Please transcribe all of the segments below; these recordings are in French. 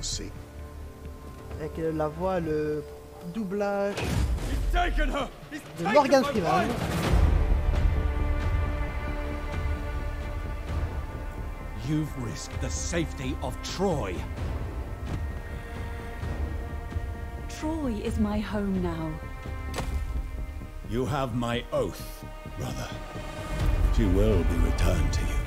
pensée. Avec la voix, le doublage He's taken her! He's de taken Morgan my Freeman. wife! You've risked the safety of Troy. Troy is my home now. You have my oath, brother. She will be returned to you.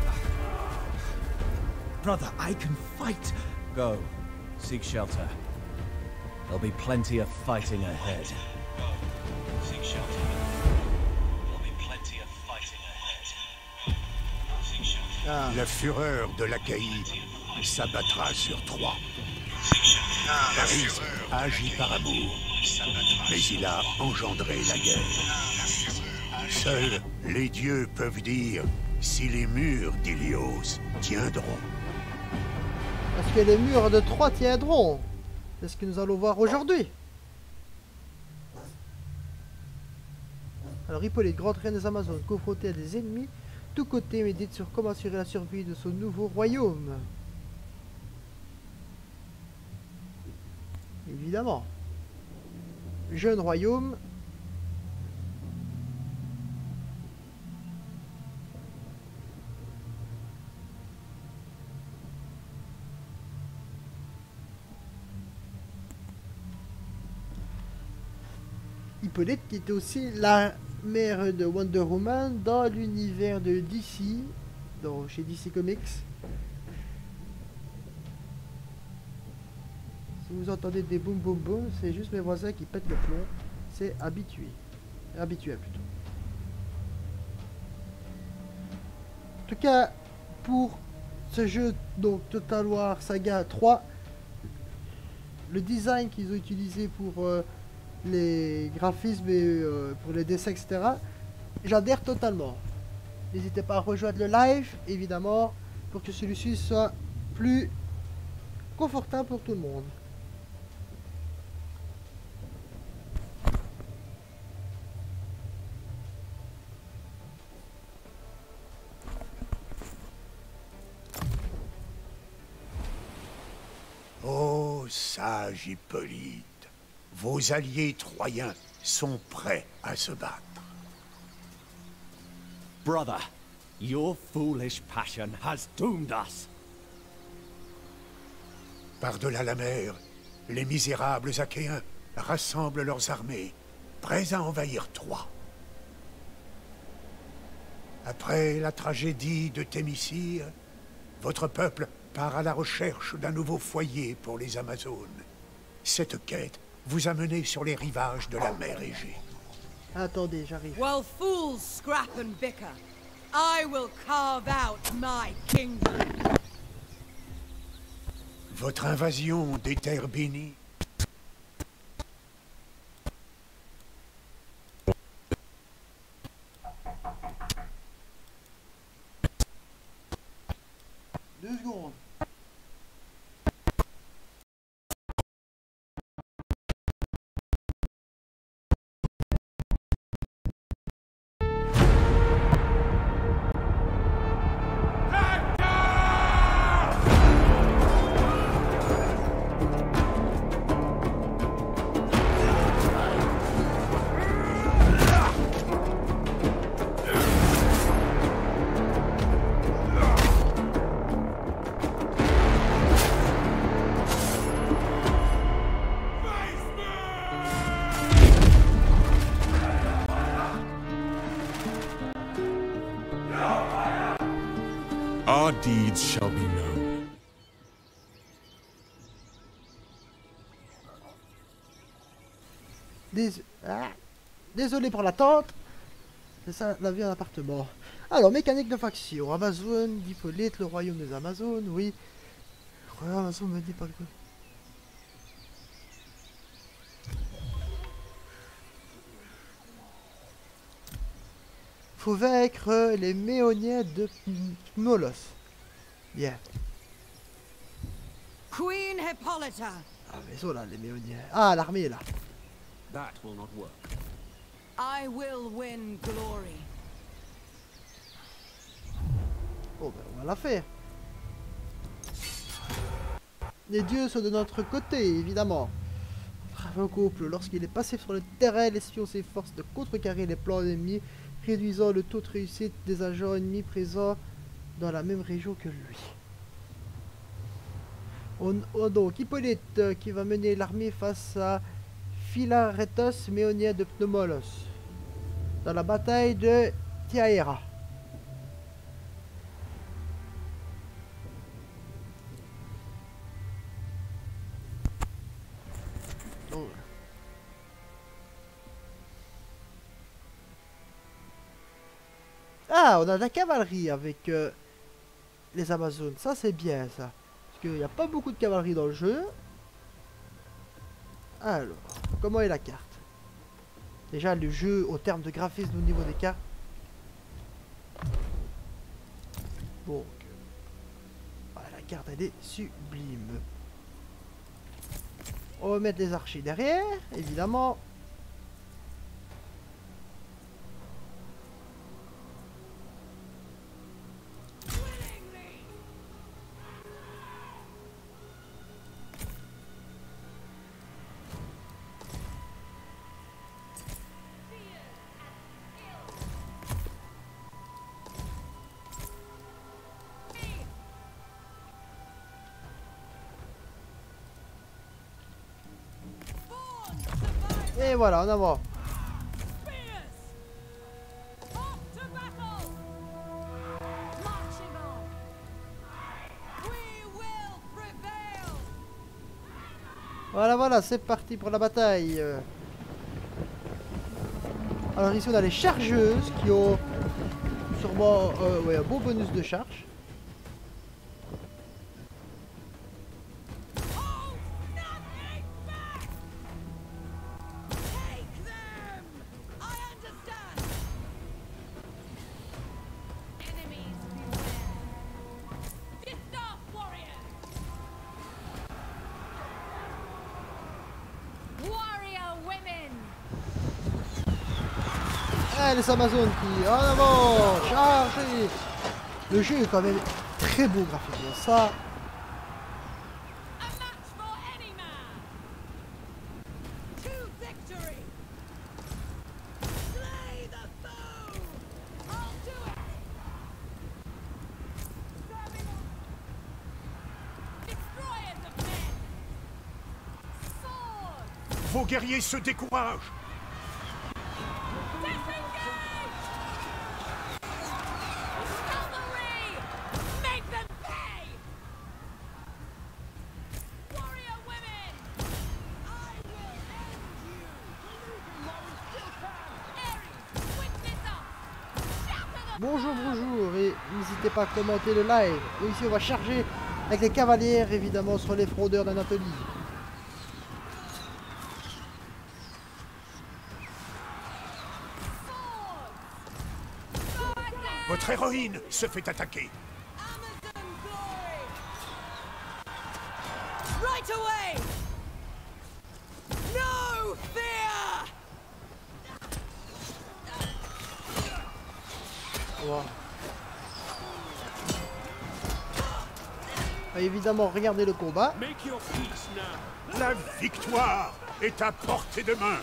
Brother, I can fight. Go. Seek shelter. There'll be plenty of fighting ahead. Go. Seek shelter. There'll be plenty of fighting ahead. Seek shelter. Ah, La fureur de l'Achaïe s'abattra sur Troie. Paris a agi par amour, mais il a engendré la guerre. Seuls les dieux peuvent dire si les murs d'Ilios tiendront. est-ce que les murs de Troie tiendront? C'est ce que nous allons voir aujourd'hui. Alors Hippolyte, grande reine des Amazones, confrontée à des ennemis, tous côtés médite sur comment assurer la survie de son nouveau royaume. Évidemment. Jeune royaume. Hippolyte qui était aussi la mère de Wonder Woman dans l'univers de DC, chez DC Comics. Si vous entendez des boum boum boum, c'est juste mes voisins qui pètent le plomb. C'est habituel plutôt. En tout cas, pour ce jeu, donc Total War Saga 3, le design qu'ils ont utilisé pour les graphismes et pour les dessins, etc., j'adhère totalement. N'hésitez pas à rejoindre le live, évidemment, pour que celui-ci soit plus confortable pour tout le monde. Ô sage Hippolyte, vos alliés troyens sont prêts à se battre. Brother, your foolish passion has doomed us. Par-delà la mer, les misérables Achéens rassemblent leurs armées, prêts à envahir Troie. Après la tragédie de Thémicyre, votre peuple part à la recherche d'un nouveau foyer pour les Amazones. Cette quête vous a mené sur les rivages de la mer Égée. Attendez, j'arrive. While fools scrap and bicker, I will carve out my kingdom. Votre invasion des terres bénies Deux secondes. Our deeds shall be known. Désolé pour l'attente. C'est ça la vie en appartement. Alors, mécanique de faction. Amazon, Hippolyte, le royaume des Amazones, oui. Amazon me dit pas quoi. Faut vaincre les Méoniens de Molos. Bien. Queen Hippolyta. Ah, mais ils sont là, les Méoniens. Ah, l'armée est là. That will not work. I will win glory. Oh, ben, on va la faire. Les dieux sont de notre côté, évidemment. Bravo couple, lorsqu'il est passé sur le terrain, l'espion s'efforce de contrecarrer les plans ennemis, réduisant le taux de réussite des agents ennemis présents dans la même région que lui. Donc, Hippolyte qui va mener l'armée face à Philarétos, Méonien de Pneumolos, dans la bataille de Tiaera. Oh. Ah, on a de la cavalerie avec les Amazones, ça c'est bien ça. Parce qu'il n'y a pas beaucoup de cavalerie dans le jeu. Alors, comment est la carte? Déjà le jeu au terme de graphisme au niveau des cartes. Donc, voilà, la carte elle est sublime. On va mettre les archers derrière, évidemment. Et voilà, en avant. Voilà, voilà, c'est parti pour la bataille. Alors ici on a les chargeuses qui ont sûrement ouais, un beau bonus de charge. Ah, les Amazones qui, en avant, chargez. Le jeu est quand même très beau graphiquement, ça. Vos guerriers se découragent. Bonjour, bonjour, et n'hésitez pas à commenter le live. Et ici on va charger avec les cavalières évidemment sur les frondeurs d'Anatolie. Votre héroïne se fait attaquer. Right away! No fear! Wow. Et évidemment, regardez le combat. Make your peace now. La victoire est à portée de main.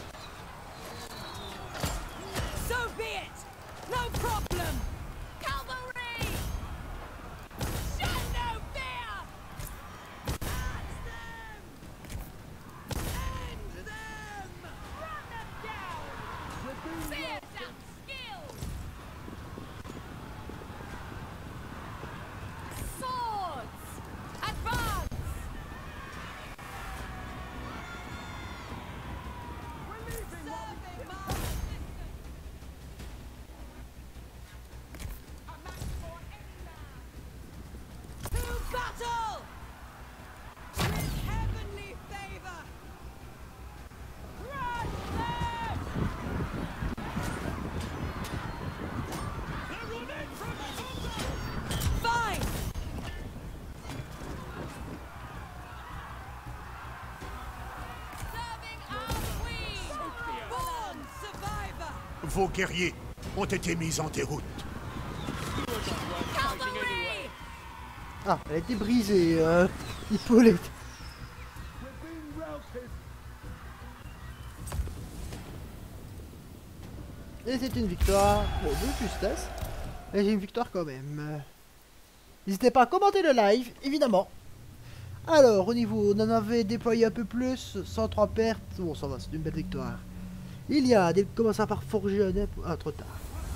So be it! No problem! Cavalry! Show no fear! Catch them! End them! Run them down! Fierce and skilled! Swords! Advance! Serving my assistance! To battle! With heavenly favor! Crush them! They're running from the Fine! Serving our queen! Born survivor! Vos guerriers ont été mis en déroute. Cavalry! Ah, elle a été brisée, Hippolyte. Et c'est une victoire. Bon, de justesse. Mais j'ai une victoire quand même. N'hésitez pas à commenter le live, évidemment. Alors, au niveau, on en avait déployé un peu plus, 103 pertes. Bon, ça va, c'est une belle victoire. Il y a des commençant par forger un œuf. Ah, trop tard.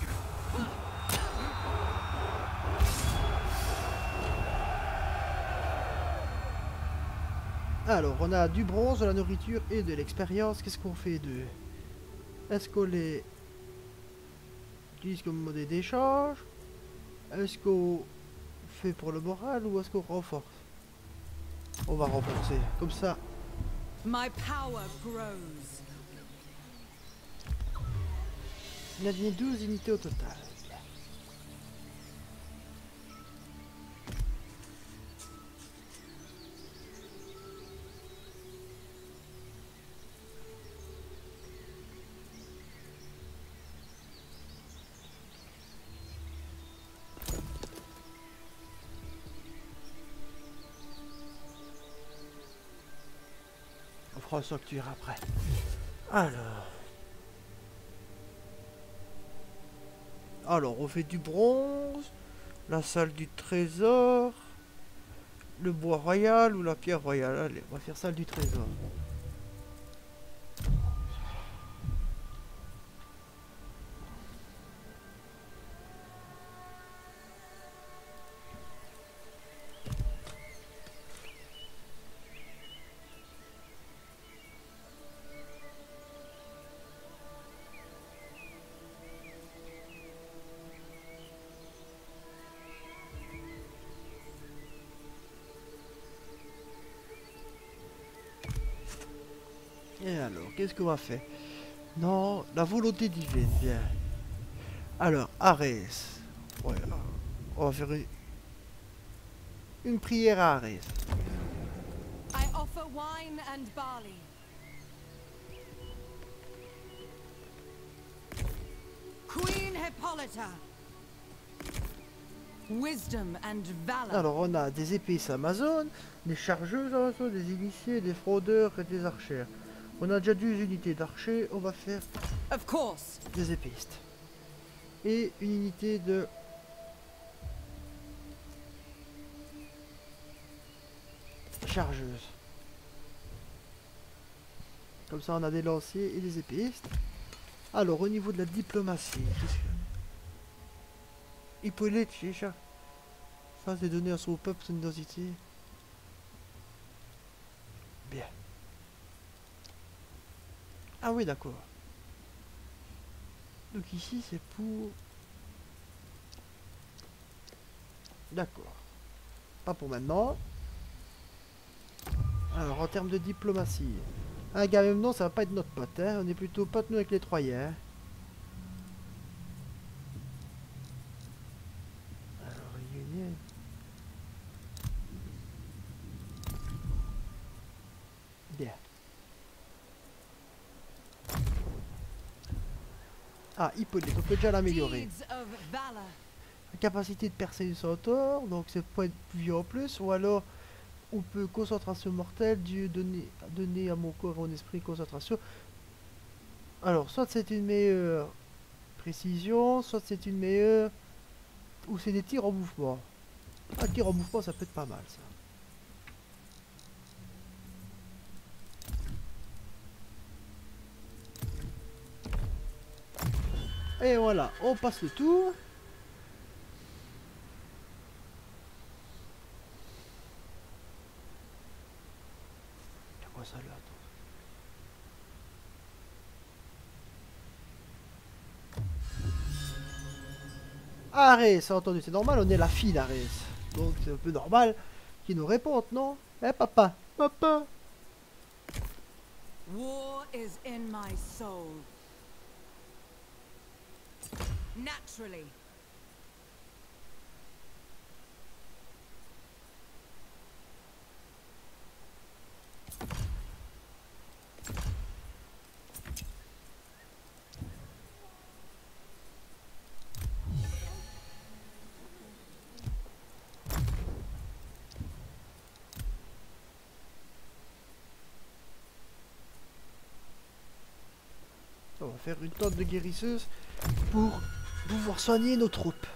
Alors, on a du bronze, de la nourriture et de l'expérience. Qu'est-ce qu'on fait de... Est-ce qu'on les utilise comme monnaie d'échange? Est-ce qu'on fait pour le moral ou est-ce qu'on renforce? On va renforcer. Comme ça, My power grows. il a donné 12 unités au total. On fera une structure après. Alors, on fait du bronze, la salle du trésor, le bois royal ou la pierre royale. Allez, on va faire salle du trésor. Et alors, qu'est-ce qu'on va faire? Non, la volonté divine, bien. Alors, Arès. Ouais, on va faire une prière à Arès. I offer wine and barley. Queen Hippolyta. Wisdom and valor. Alors, on a des épices Amazon, des chargeuses Amazon, des initiés, des fraudeurs et des archères. On a déjà 12 unités d'archers, on va faire Of course. des épistes. Et une unité de... chargeuse. Comme ça, on a des lanciers et des épistes. Alors, au niveau de la diplomatie, qu'est-ce que... Hippolyte, chicha. Face des données à son peuple, son identité. Bien. Ah oui, d'accord. Donc ici, c'est pour... D'accord. Pas pour maintenant. Alors, en termes de diplomatie. Un gars, même non, ça va pas être notre pote, hein. On est plutôt pote, nous, avec les Troyens. Alors, Union. Bien. Ah, Hippolyte, on peut déjà l'améliorer. Deeds of valor. Capacité de percer du centaure, donc c'est point de vie en plus, ou alors on peut concentration mortelle, Dieu donner à mon corps et à mon esprit concentration. Alors, soit c'est une meilleure précision, soit c'est une meilleure... ou c'est des tirs en mouvement. Un tir en mouvement, ça peut être pas mal, ça. Et voilà, on passe le tour. Ça, là, Arès, entendu, c'est normal, on est la fille d'Arès. Donc c'est un peu normal qu'il nous réponde, non? Eh papa, papa. War is in my soul. Naturally. On va faire une tente de guérisseuse pour pouvoir soigner nos troupes.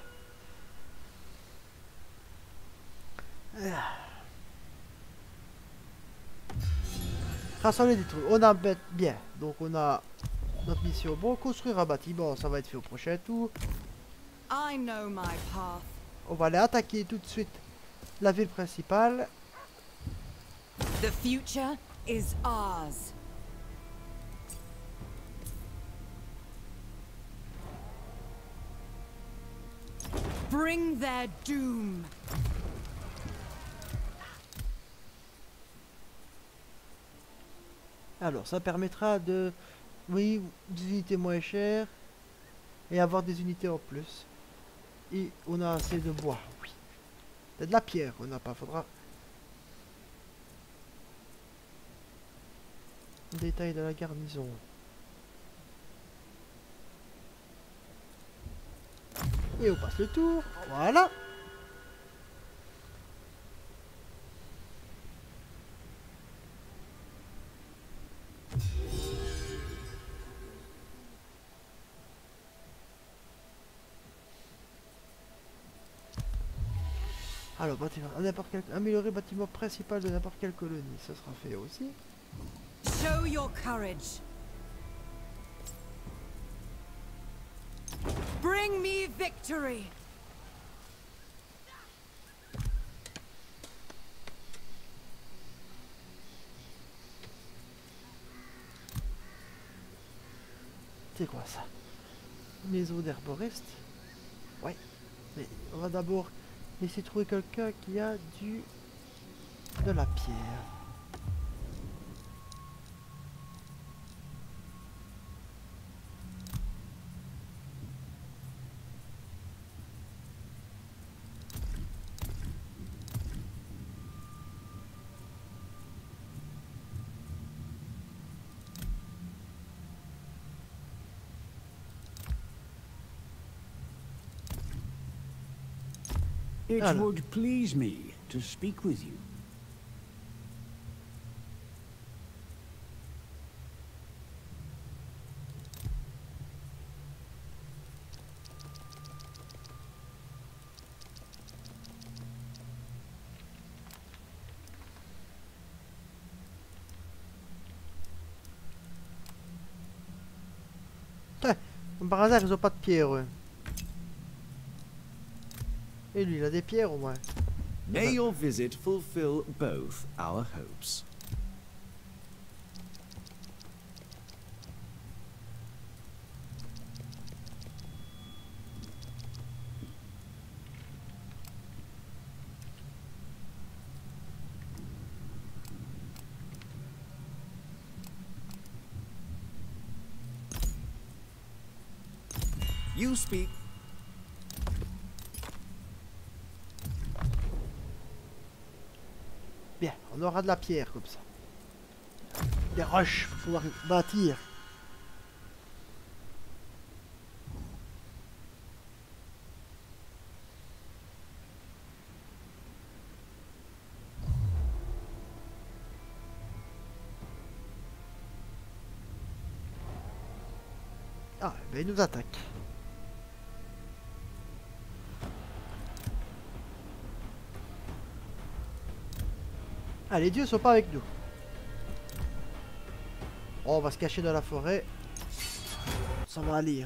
Rassembler des troupes. On a bien. Donc on a notre mission. Bon, construire un bâtiment, ça va être fait au prochain tour. I know my path. On va aller attaquer tout de suite la ville principale. The future is ours. Bring their doom. Alors, ça permettra de... Oui, des unités moins chères. Et avoir des unités en plus. Et on a assez de bois, oui. C'est de la pierre, on n'a pas, faudra... Détail de la garnison. Et on passe le tour, voilà. Alors, bâtiment, améliorer bâtiment principal de n'importe quelle colonie, ça sera fait aussi. Show your courage. Bring me victory. C'est quoi ça? Maison d'herboriste? Ouais. Mais on va d'abord essayer de trouver quelqu'un qui a de la pierre. It Alors. would please me to speak with you. Par hasard, ils ont pas de pierre, eux. Et lui, il a des pierres au moins. May your visit fulfill both our hopes. You speak. Bien, on aura de la pierre comme ça. Des roches pour pouvoir bâtir. Ah, ben il nous attaque. Ah, les dieux sont pas avec nous. Oh, on va se cacher dans la forêt. Ça va aller.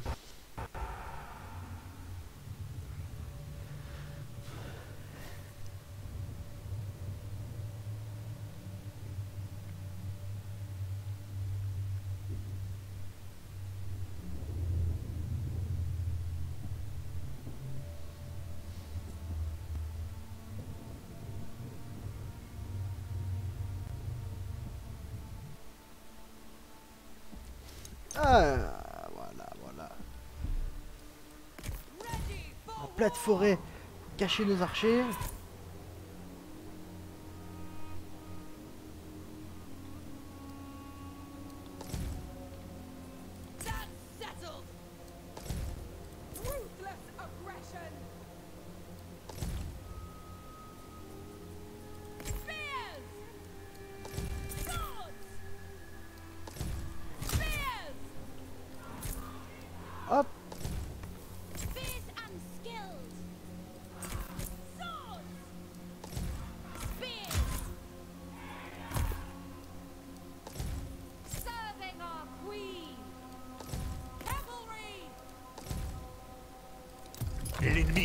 Ah, voilà. En pleine forêt, cacher nos archers.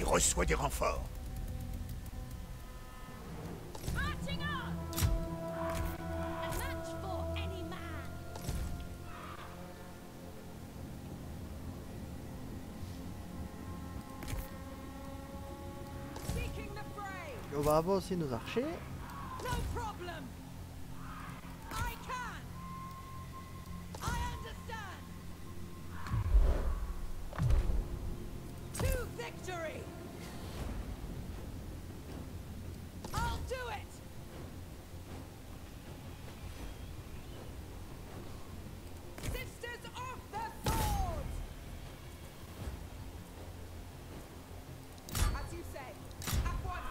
reçoit des renforts. Marching on! A match for any man! Seeking the fray! On va avancer nos archers. No problem. I can. I understand. To victory. I'll do it. Sisters of the sword. As you say, at once.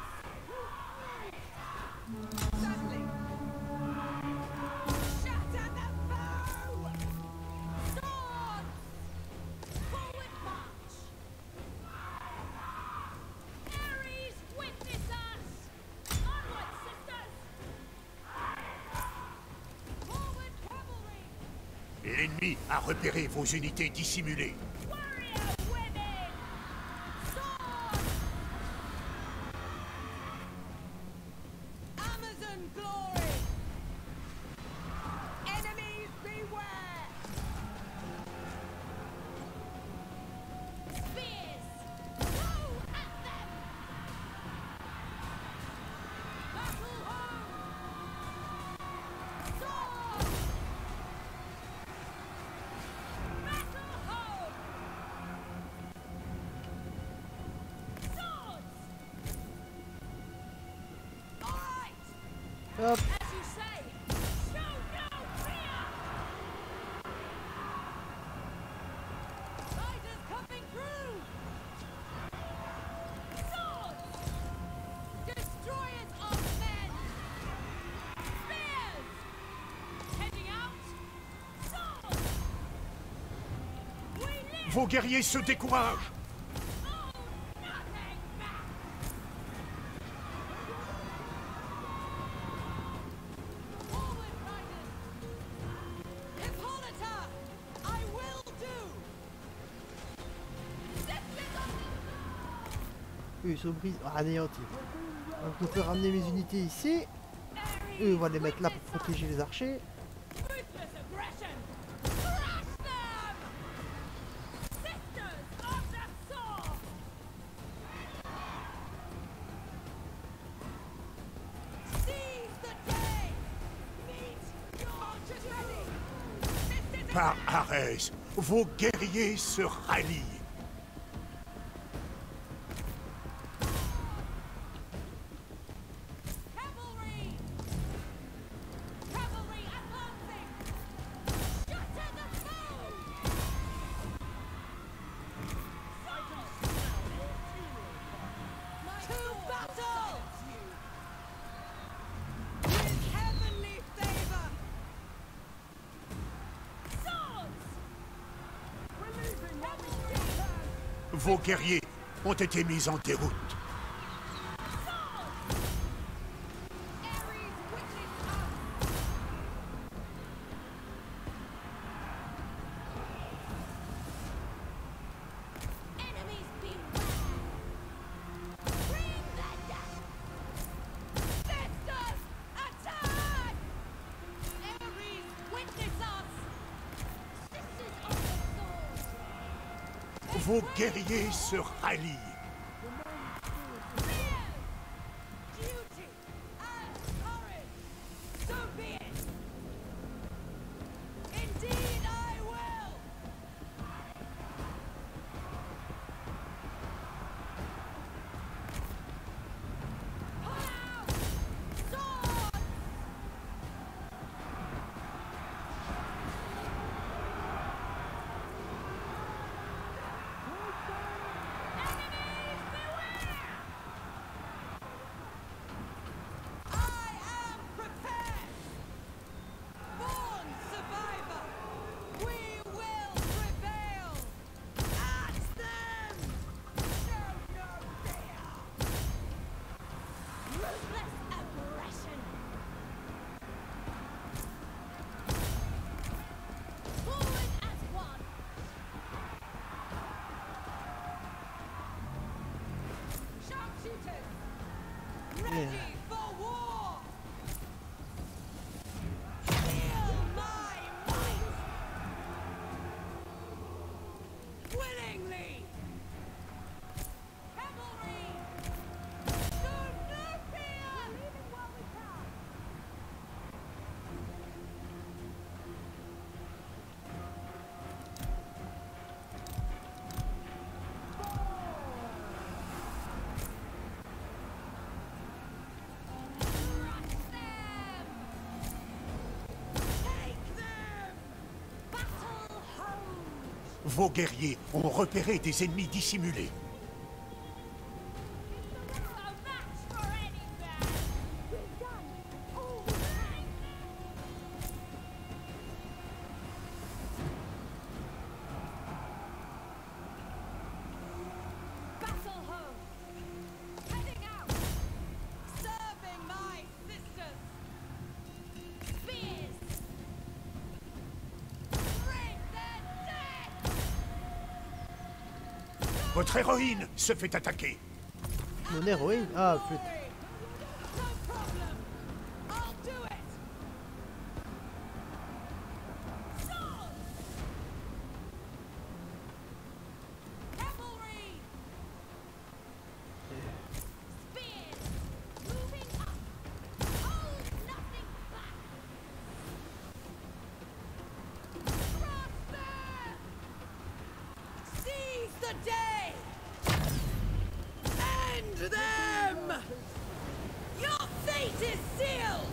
Certainly. Shatter the foe! Swords! Forward march! Ares, witness us! Onward, sisters! Forward cavalry! L'ennemi a repéré vos unités dissimulées. Warrior women! Swords! Amazon glory! Enemies beware! Spears! Go at them! Battle home! Swords! Battle home! Swords! All right! Hop. As you say, show no fear! Riders coming through! Swords! Destroyers of men! Spears! Heading out! Swords! We live! Vos guerriers se découragent. Oh, nothing back! Forward, riders! Hippolyta! I will do! Sisters of the Eux, ils sont anéantis. Donc, je peux ramener mes unités ici. Eux, on va les mettre là pour protéger les archers. ruthless aggression! Crush them! Sisters of the sword! Seize the day! Meet your archers ready! Sisters Par Arès, vos guerriers se rallient. Cavalry! Cavalry advancing! Shatter the foe! To battle! With heavenly favor! Swords! Cavalry! Vos guerriers ont été mis en déroute. Ares, witness us! Enemies beware! Bring the death! Sisters, attack! Ares, witness us! Sisters of the sword! Vos guerriers se rallient. Fear, duty, and courage! So be it! Indeed I will! Pull out! Swords! Enemies Merde. for war. Feel my might. Willingly. Cavalry. To Nurpia. Leaving while we can. Crush them. Take them. Battle home. Vos guerriers ont repéré des ennemis dissimulés. A match for any man. We've done all we can. Battle home. Heading out. Serving my sisters. Spears. Bring their death. Votre héroïne se fait attaquer. Mon héroïne. Ah, putain. No problem. I'll do it. Swords. Cavalry. Spears. Moving up. Hold nothing back. Crush them. Seize the day. End them. Your fate is sealed.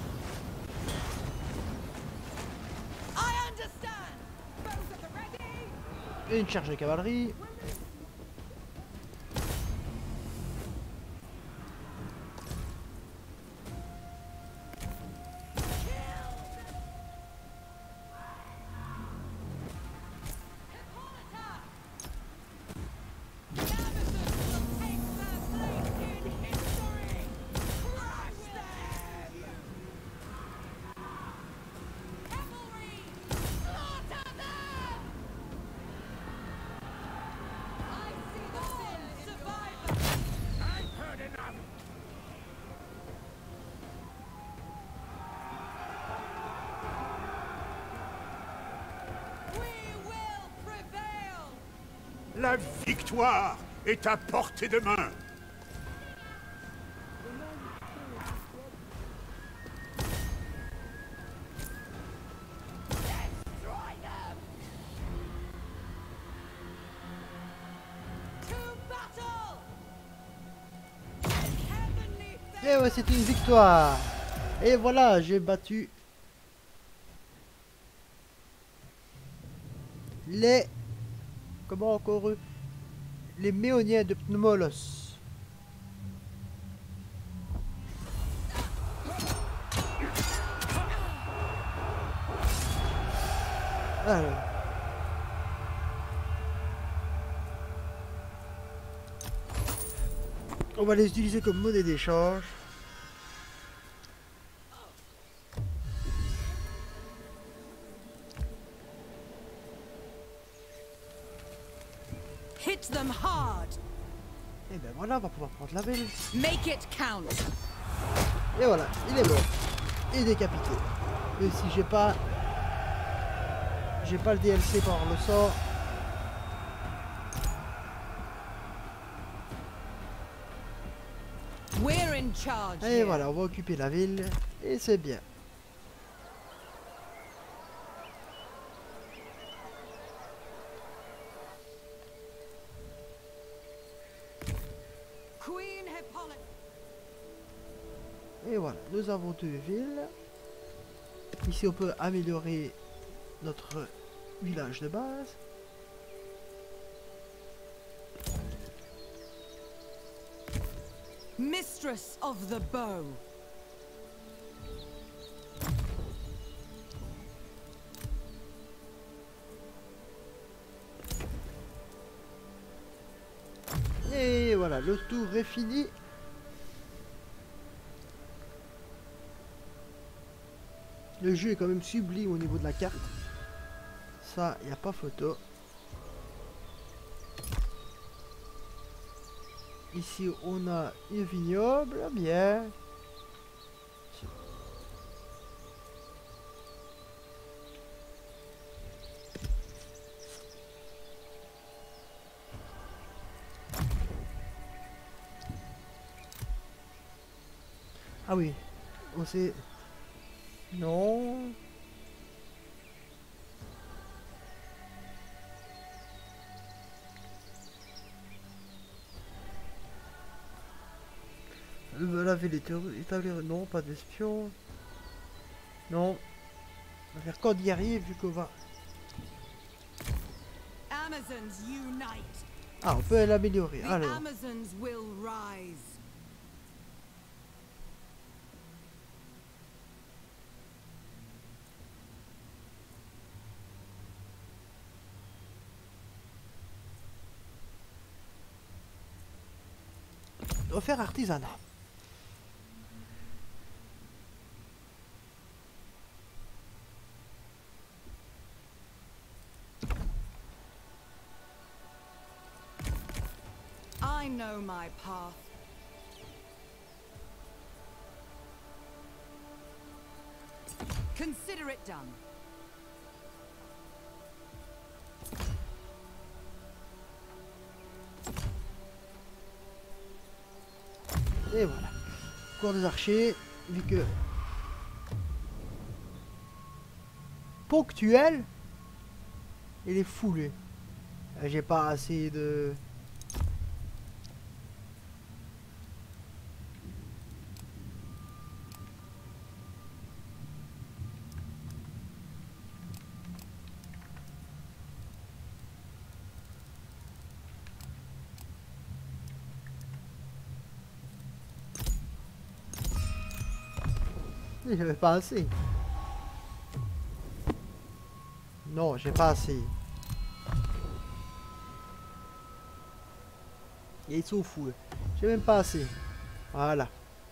I understand. Bows at the ready. Une charge de cavalerie. La victoire est à portée de main. Et ouais, c'est une victoire. Et voilà, j'ai battu les... Comment encore eux? Les Méoniens de Pnemolos. Alors. On va les utiliser comme monnaie d'échange. Hit them hard. Et ben voilà, on va pouvoir prendre la ville. Make it count. Et voilà, il est mort. Et décapité. Et si j'ai pas le DLC par le sort. We're in charge. Et here. voilà, on va occuper la ville. Et c'est bien. Queen Hippolyta. Et voilà, nous avons deux villes. Ici, on peut améliorer notre village de base. Mistress of the bow. Et voilà, le tour est fini. Le jeu est quand même sublime au niveau de la carte. Ça, il n'y a pas photo. Ici, on a un vignoble, bien. Ah oui, on sait... Non... Laver les théories, établir... Non, pas d'espion. Non. On va faire quand il y arrive, vu qu'on va... Amazons unite. Ah, on peut l'améliorer, The alors. Amazons will rise. On va faire artisanat. I know my path. Consider it done. Et voilà. Cours des archers, vu que... Ponctuel, il est foulé. J'ai pas assez de... J'avais pas assez. Non, j'ai pas assez. Ils sont fous. J'ai même pas assez. Voilà.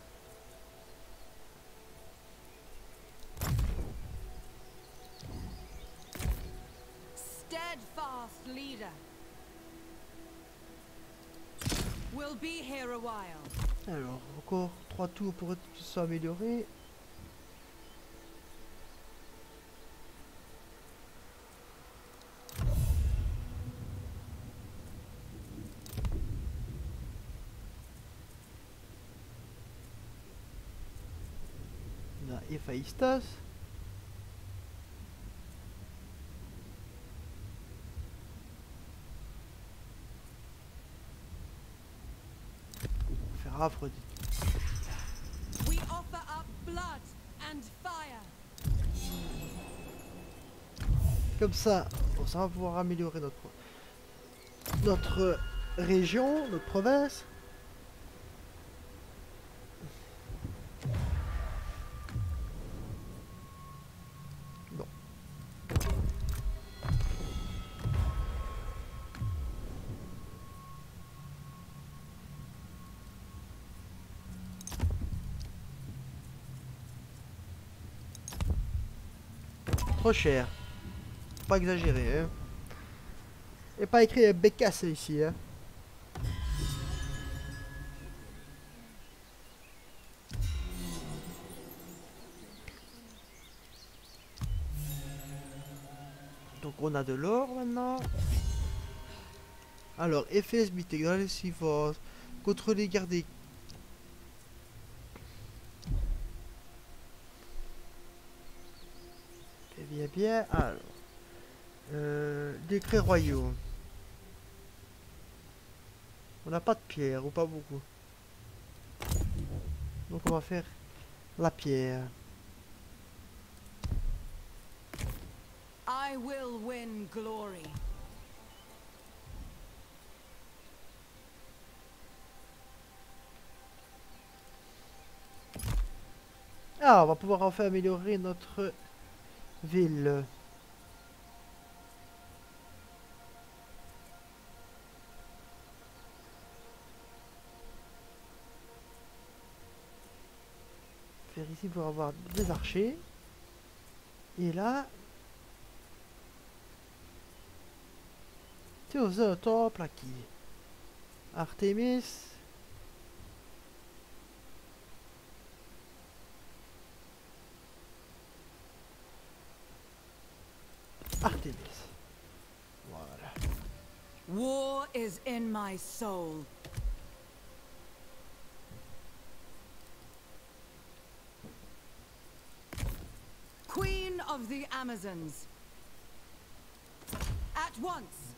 Steadfast leader. We'll be here a while. Alors, encore 3 tours pour s'améliorer. On a Héphaïstos. On va faire Aphrodite. We offer up blood and fire. Comme ça va pouvoir améliorer notre région, notre province. Bon. Trop cher. Pas exagéré, hein. Et pas écrit Bécasse ici, hein. Donc on a de l'or maintenant. Alors, Éphèse, Mythique, dans les suivants. Contre les gardes. Bien, bien. Alors. Décrets royaux. On n'a pas de pierre, ou pas beaucoup. Donc on va faire la pierre. I will win glory. Ah, on va pouvoir enfin améliorer notre ville. Faire ici pour avoir des archers. Et là, c'est aux top là qui Artemis. Artemis. Voilà. War is in my soul. Queen of the Amazons. At once.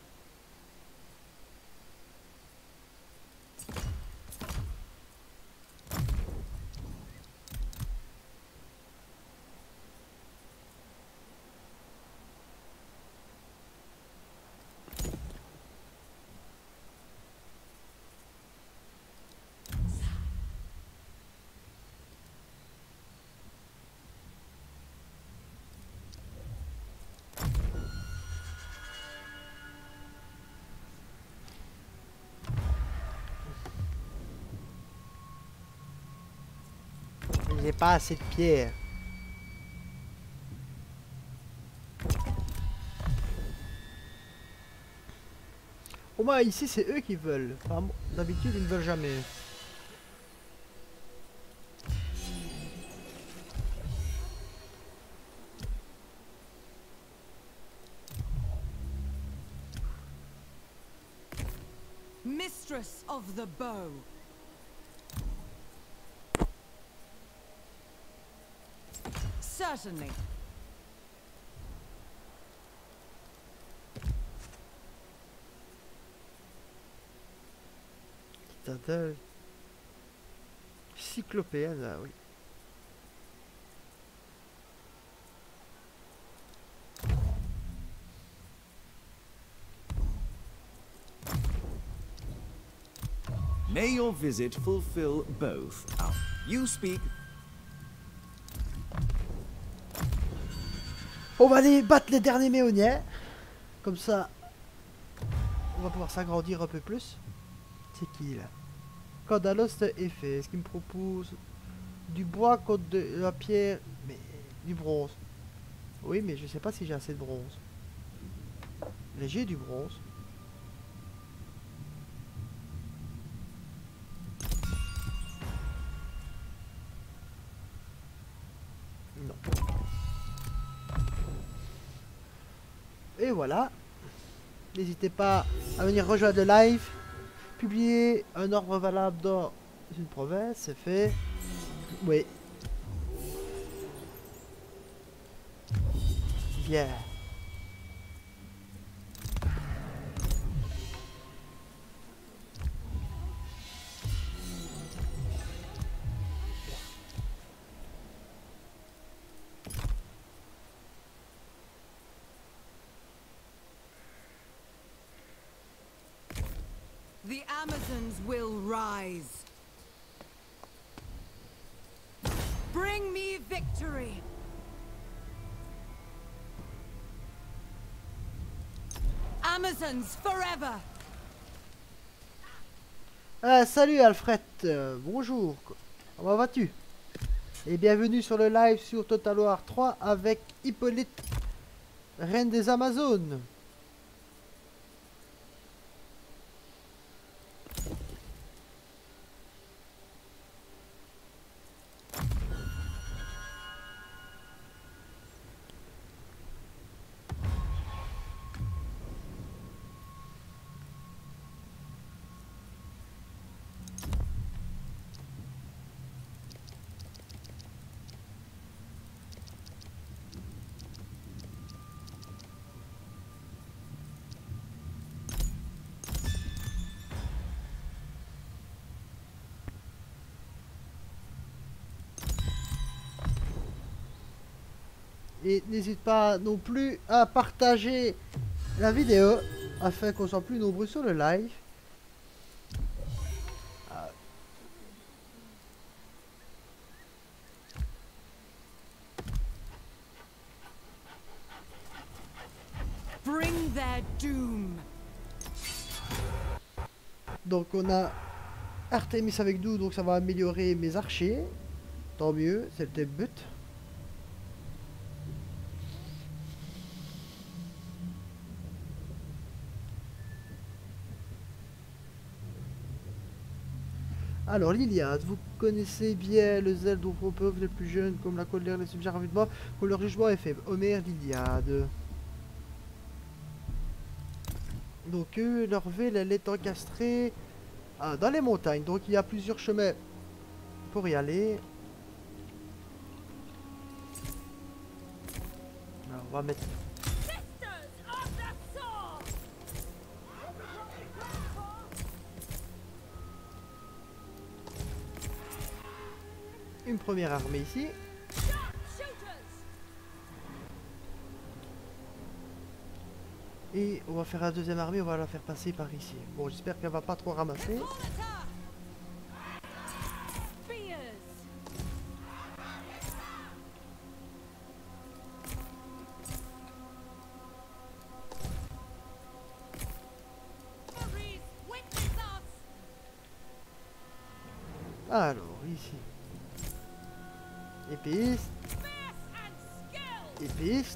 J'ai pas assez de pierres. Au moins ici c'est eux qui veulent. Enfin, d'habitude ils ne veulent jamais. Mistress of the bow. Certainly. Citadelle. Cyclopéenne, ah oui. May your visit fulfill both. You speak. On va aller battre les derniers méoniens. Comme ça, on va pouvoir s'agrandir un peu plus. C'est qui là? Candalos est fait. Est-ce qu'il me propose du bois contre de la pierre? Mais du bronze. Oui, mais je sais pas si j'ai assez de bronze. Mais j'ai du bronze. Non. Et voilà. N'hésitez pas à venir rejoindre le live. Publier un ordre valable dans une province, c'est fait. Oui. Bien. The Amazons will rise. Bring me victory. Amazons forever. Salut Alfred, bonjour. Comment vas-tu? Et bienvenue sur le live sur Total War 3 avec Hippolyte, reine des Amazones. Et n'hésite pas non plus à partager la vidéo afin qu'on soit plus nombreux sur le live. Bring their doom. Donc on a Artemis avec nous, donc ça va améliorer mes archers. Tant mieux, c'était le but. Alors l'Iliade, vous connaissez bien le zèle dont propeuvent les plus jeunes, comme la colère les subjects rapidement, quand leur jugement est faible. Homère, l'Iliade. Donc eux, leur ville, elle est encastrée dans les montagnes. Donc il y a plusieurs chemins pour y aller. Alors, on va mettre... une première armée ici. Et on va faire la deuxième armée, on va la faire passer par ici. Bon, j'espère qu'elle va pas trop ramasser. Alors, ici. Épéiste. Épéiste.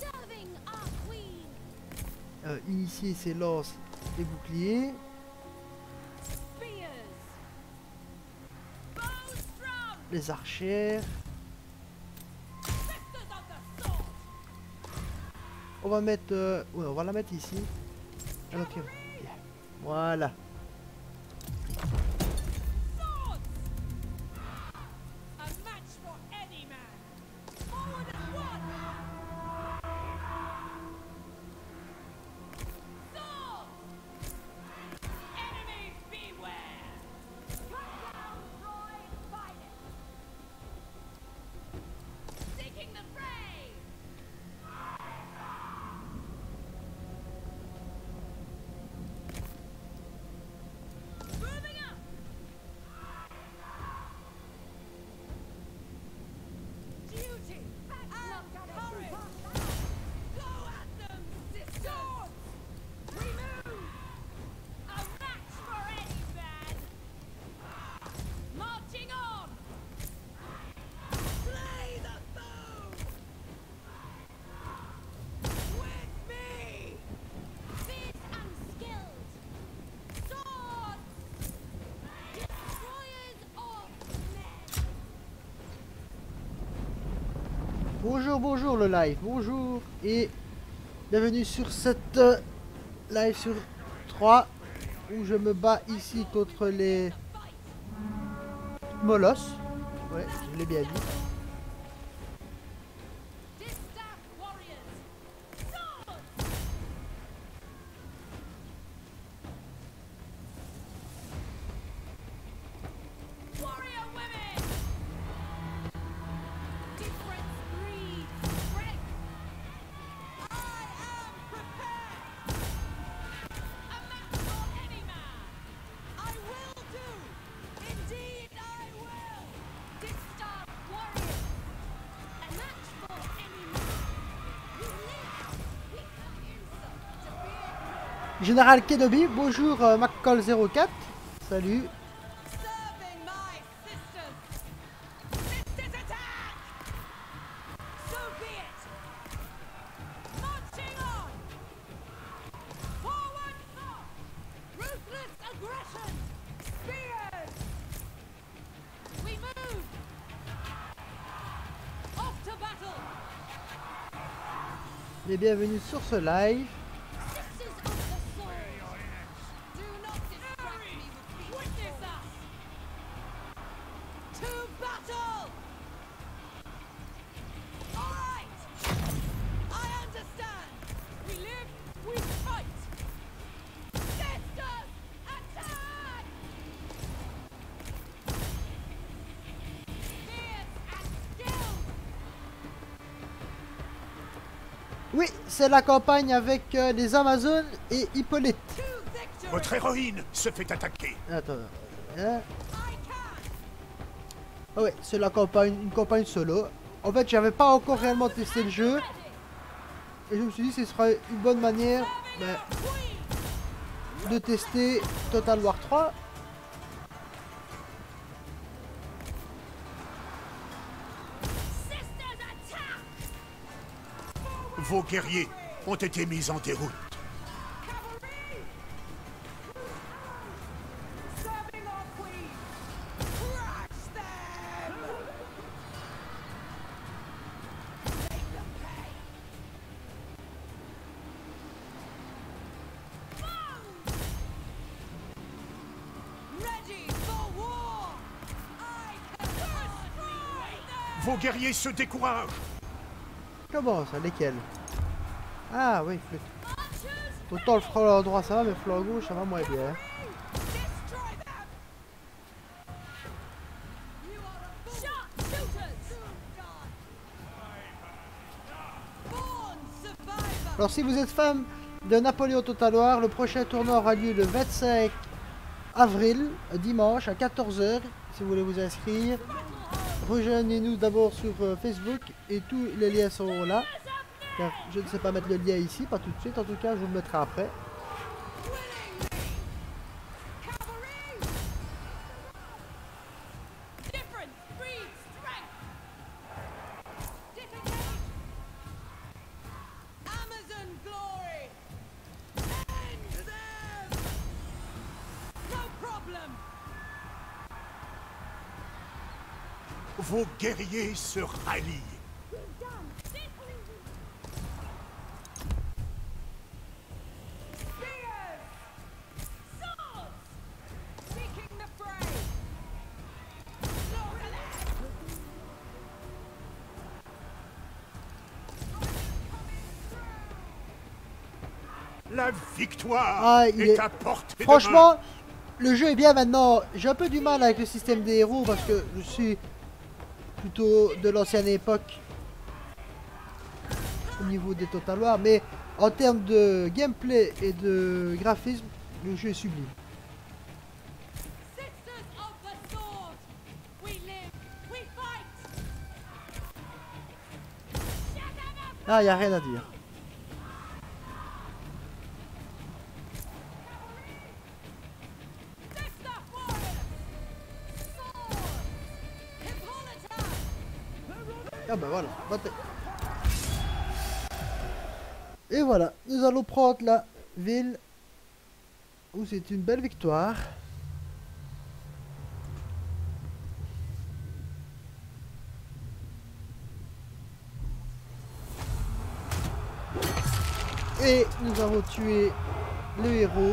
Initier ses lances et boucliers. Les archères. On va mettre... ouais, on va la mettre ici. Alors, okay. Yeah. Voilà. Bonjour, bonjour le live, bonjour et bienvenue sur cette live sur 3 où je me bats ici contre les molosses. Ouais, je l'ai bien dit. Général Kenobi, bonjour McCall04, salut. Et bienvenue sur ce live. Oui, c'est la campagne avec les Amazones et Hippolyte. Votre héroïne se fait attaquer. Attends. Hein. Ah ouais, c'est la campagne, une campagne solo. En fait, j'avais pas encore réellement testé le jeu. Et je me suis dit que ce serait une bonne manière de tester Total War 3. Vos guerriers ont été mis en déroute. Vos guerriers se découragent. Comment ça, lesquels? Ah oui, flûte. Autant le flanc droit ça va, mais le flanc gauche ça va moins bien. Alors si vous êtes fan de Napoléon Total War, le prochain tournoi aura lieu le 25 avril, dimanche à 14 h. Si vous voulez vous inscrire, rejoignez-nous d'abord sur Facebook et tous les liens sont là. Car je ne sais pas mettre le lien ici, pas tout de suite, en tout cas je vous le mettrai après. Vos guerriers se rallient. La victoire est à portée de main. Franchement, le jeu est bien maintenant. J'ai un peu du mal avec le système des héros parce que je suis plutôt de l'ancienne époque au niveau des Total War, mais en termes de gameplay et de graphisme, le jeu est sublime. Ah, y a rien à dire. Ah bah voilà, et voilà, nous allons prendre la ville où c'est une belle victoire. Et nous avons tué le héros.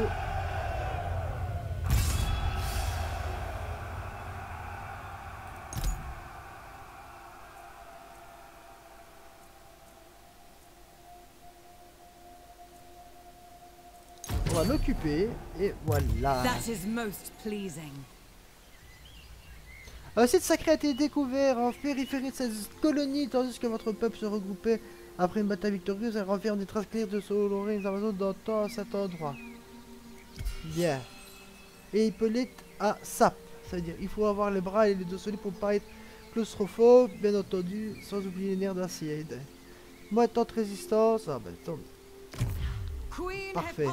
On va l'occuper et voilà. That is most pleasing. Un site sacré a été découvert en périphérie de cette colonie tandis que votre peuple se regroupait après une bataille victorieuse. Elle renferme des traces claires de Solorin et des Amazones dans cet endroit. Bien. Et Hippolyte a Sap. Ça veut dire il faut avoir les bras et les dos solides pour ne pas être claustrophobe, bien entendu, sans oublier les nerfs d'acier. Moins de temps de résistance. Ah ben attends. Parfait.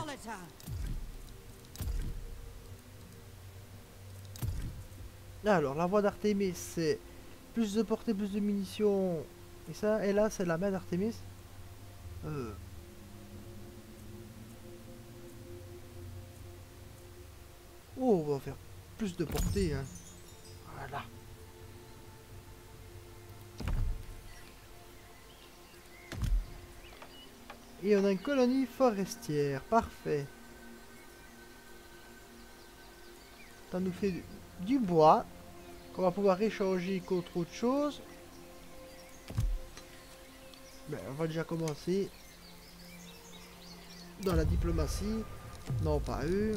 Alors, la voix d'Artémis, c'est plus de portée, plus de munitions. Et ça, et là, c'est la main d'Artémis. Oh, on va faire plus de portée. Hein. Voilà. Et on a une colonie forestière. Parfait. Ça nous fait du bois qu'on va pouvoir échanger contre autre chose. Ben, on va déjà commencer dans la diplomatie. Non, pas eux.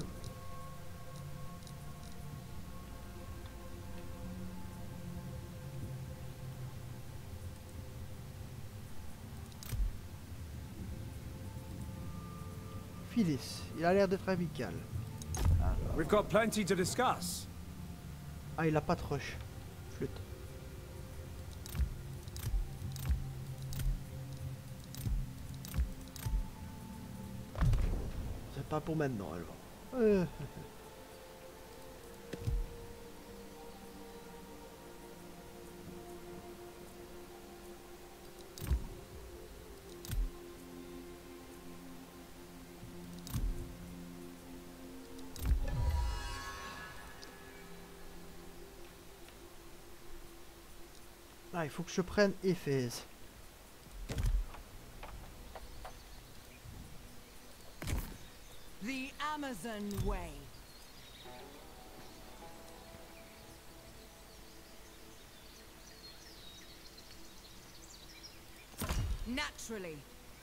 Phyllis, il a l'air d'être amical. Alors. We've got plenty to discuss. Ah, il a pas de rush. Flûte. C'est pas pour maintenant, alors. Ah, il faut que je prenne Éphèse. The Amazon way. naturally.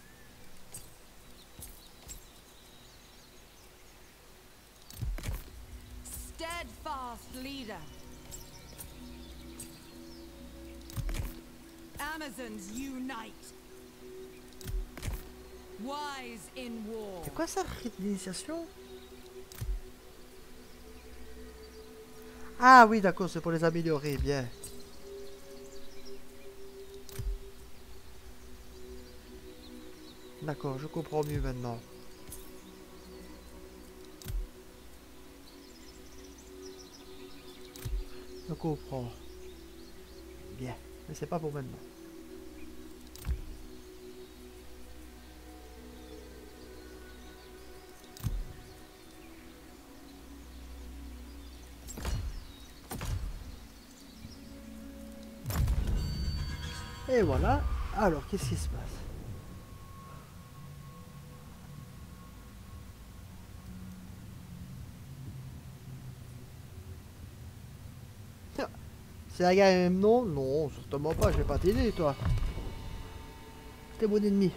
Steadfast leader. Amazons unite. Wise in war. C'est quoi ça, rite d'initiation? Ah oui, d'accord, c'est pour les améliorer, bien. D'accord, je comprends mieux maintenant. Je comprends. Bien, mais c'est pas pour maintenant. Et voilà. Alors, qu'est-ce qui se passe? C'est la guerre même nom? Non, certainement pas, je vais pas t'aider toi. T'es mon ennemi.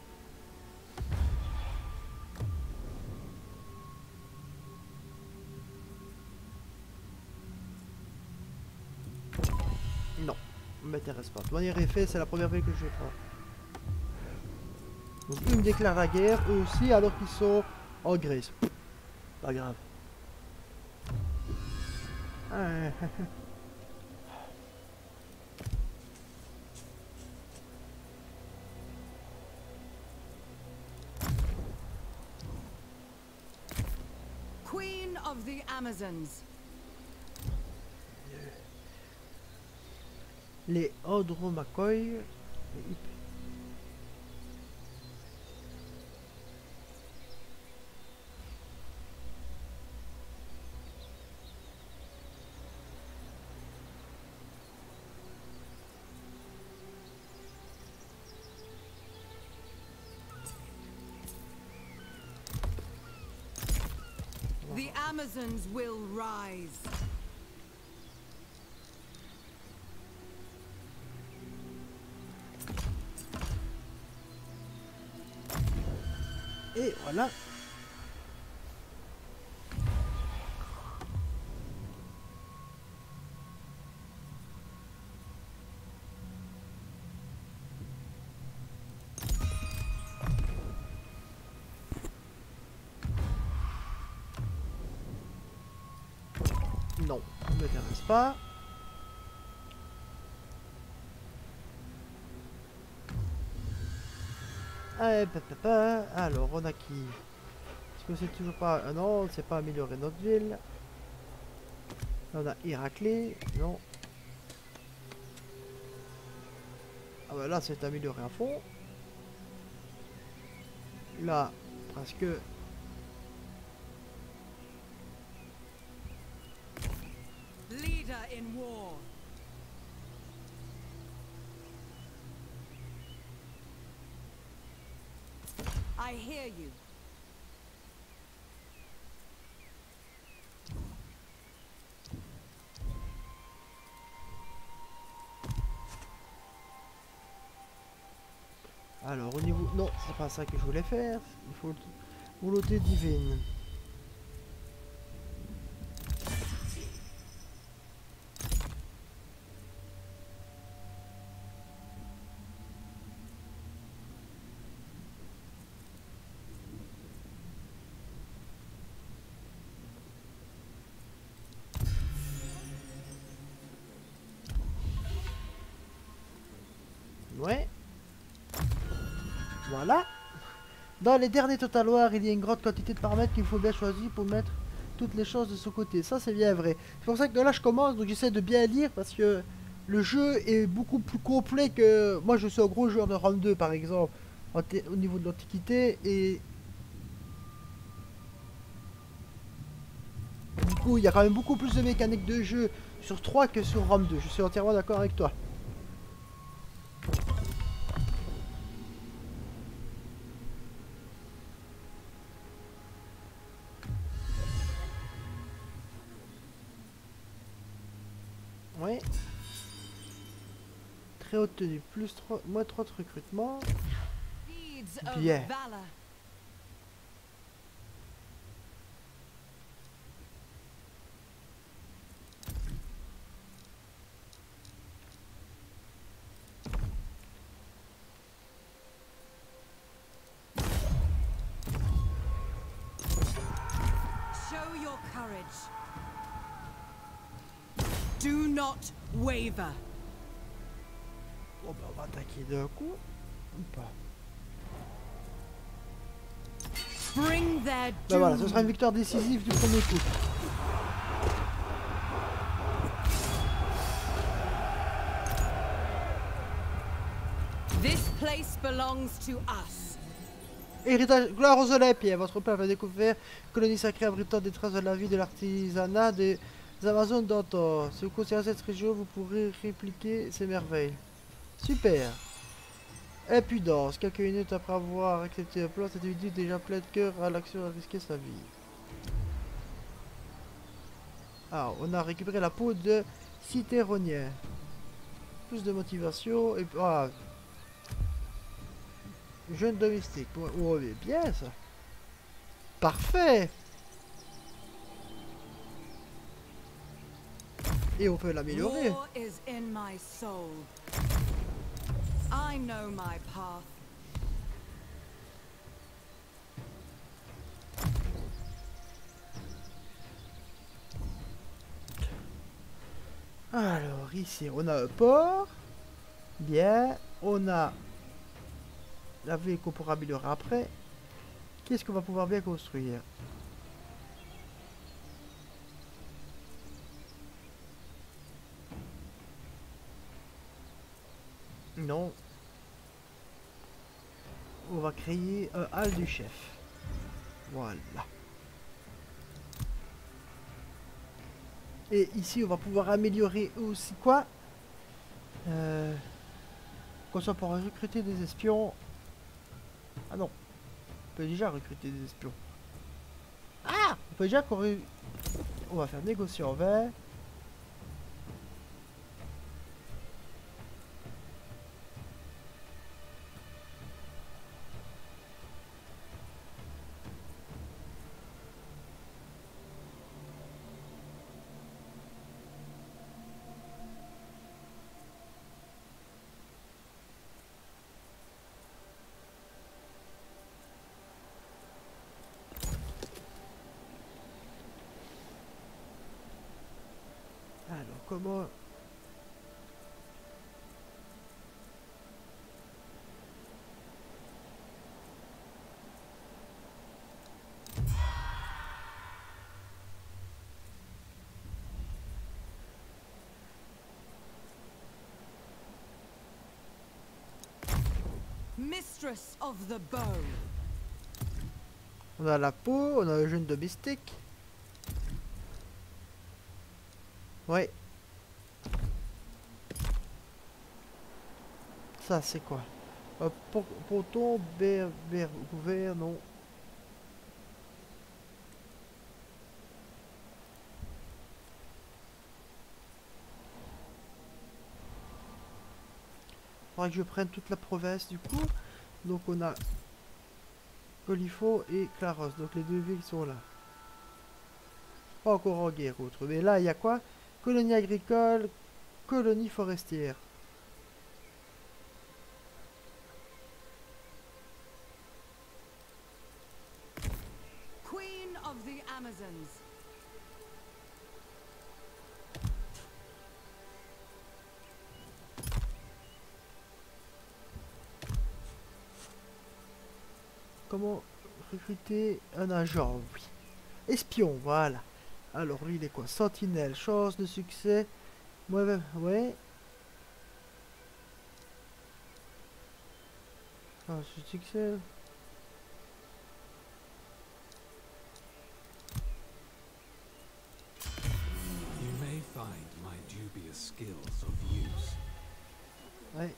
Non, ça m'intéresse pas. De manière effet, c'est la première ville que je vais prendre. Donc ils me déclarent la guerre, eux aussi, alors qu'ils sont en Grèce. Pas grave. Queen of the Amazons. Les Andromachoïs. The Amazons will rise. Et voilà. Non, ça ne m'intéresse pas. Alors, on a qui? Est-ce que c'est toujours pas... Ah non, c'est pas améliorer notre ville. Là, on a Héraclée. Non. Ah bah là, c'est amélioré à fond. Là, presque... Leader in war. I hear you. Alors, au niveau... Non, c'est pas ça que je voulais faire. Il faut... Volonté divine. Ouais. Voilà. Dans les derniers Total War, il y a une grande quantité de paramètres qu'il faut bien choisir pour mettre toutes les choses de son côté. Ça, c'est bien vrai. C'est pour ça que là, je commence, donc j'essaie de bien lire parce que le jeu est beaucoup plus complet que... Moi, je suis un gros joueur de Rome 2, par exemple, au niveau de l'Antiquité, et... Du coup, il y a quand même beaucoup plus de mécaniques de jeu sur 3 que sur Rome 2. Je suis entièrement d'accord avec toi. Ouais. très haute tenue. Plus 3, moins 3 de recrutement. Deeds of Bien. valor. Show your courage. Do not waver. Bon bah on va attaquer d'un coup. Ou pas. Bring their Bah voilà, ce doom. sera une victoire décisive du premier coup. This place belongs to us. Héritage, gloire aux Olympiens. Votre peuple a découvert colonie sacrée abritant des traces de la vie de l'artisanat des Amazones d'antan. Si vous considérez cette région, vous pourrez répliquer ces merveilles. Super. Impudence. Quelques minutes après avoir accepté un plan, cet individu est déjà plein de cœur à l'action de risquer sa vie. Ah, on a récupéré la peau de Citéronien. Plus de motivation et ah, jeune domestique. Oh, mais bien ça. Parfait. Et on peut l'améliorer. War is in my soul. I know my path. Alors ici on a un port. Bien. On a la ville qu'on pourra améliorer après. Qu'est-ce qu'on va pouvoir bien construire? Non. On va créer un hall du chef. Voilà. Et ici, on va pouvoir améliorer aussi quoi? Comme ça, on pourra recruter des espions. Ah non. On peut déjà recruter des espions. Ah! On peut déjà qu'on... On va faire négocier en vert. Alors, comment... Mistress of the bow. On a la peau, on a le jeune domestique. Ouais. Ça, c'est quoi? Ponton, couvert, non. Faudrait que je prenne toute la province du coup. Donc on a Colifo et Claros. Donc les deux villes sont là. Pas encore en guerre autre. Mais là il y a quoi? Colonie agricole, colonie forestière. Queen of the Amazons. Comment recruter un agent? Oui. Espion, voilà. Alors lui il est quoi? Sentinelle, chance de succès. Ouais. Chance de succès. You may find my dubious skills of use. Ouais.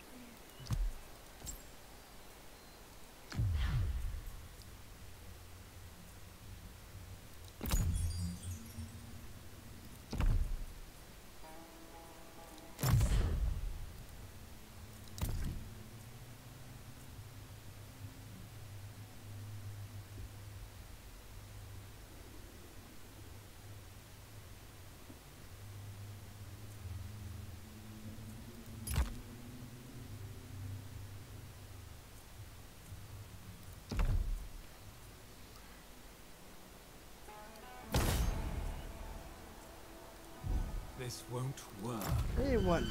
This won't work. Et voilà.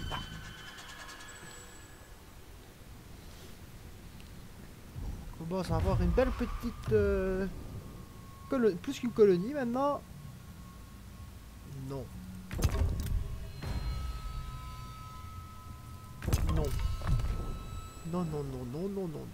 Bon, ça va avoir une belle petite colonie, plus qu'une colonie maintenant. Non. Non. Non, non, non, non, non, non, non.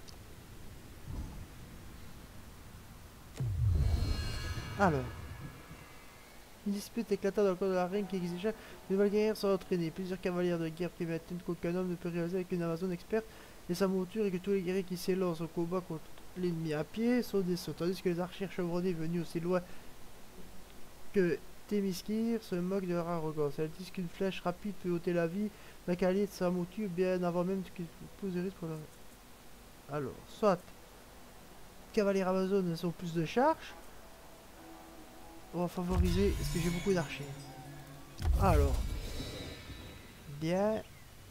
Alors. Une dispute éclata dans le corps de la reine qui exigeait de nouvelles guerrières sont entraînées. Plusieurs cavaliers de guerre prévaient qu'aucun homme ne peut réaliser avec une Amazone experte et sa monture et que tous les guerriers qui s'élancent au combat contre l'ennemi à pied sont des sauts, tandis que les archers chevronnés venus aussi loin que Thémiskir se moquent de leur arrogance. Elles disent qu'une flèche rapide peut ôter la vie d'un cavalier de sa monture bien avant même qu'il pose des risques pour leur... Alors, soit cavaliers Amazone sont plus de charge. On va favoriser parce que j'ai beaucoup d'archers. Alors. Bien.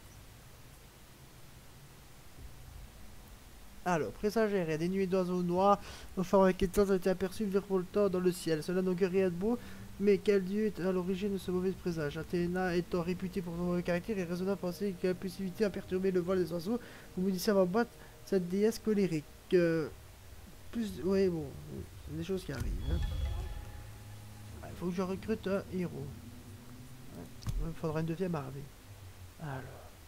Alors, présage aérien, des nuées d'oiseaux noirs, nos formes inquiétantes ont été aperçues virevoltant dans le ciel. Cela n'augure rien de beau, mais quel dieu est à l'origine de ce mauvais présage? Athéna étant réputée pour son mauvais caractère, il est raisonnable de penser qu'elle a la possibilité à perturber le vol des oiseaux. Vous me dites avant battre cette déesse colérique. Plus. Ouais, bon, c'est des choses qui arrivent. Hein. Il faut que je recrute un héros. Il me faudra une deuxième armée. Alors.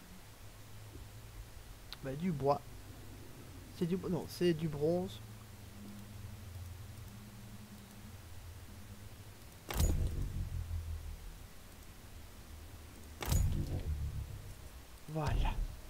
Bah, du bois. C'est du... Non, c'est du bronze. Voilà.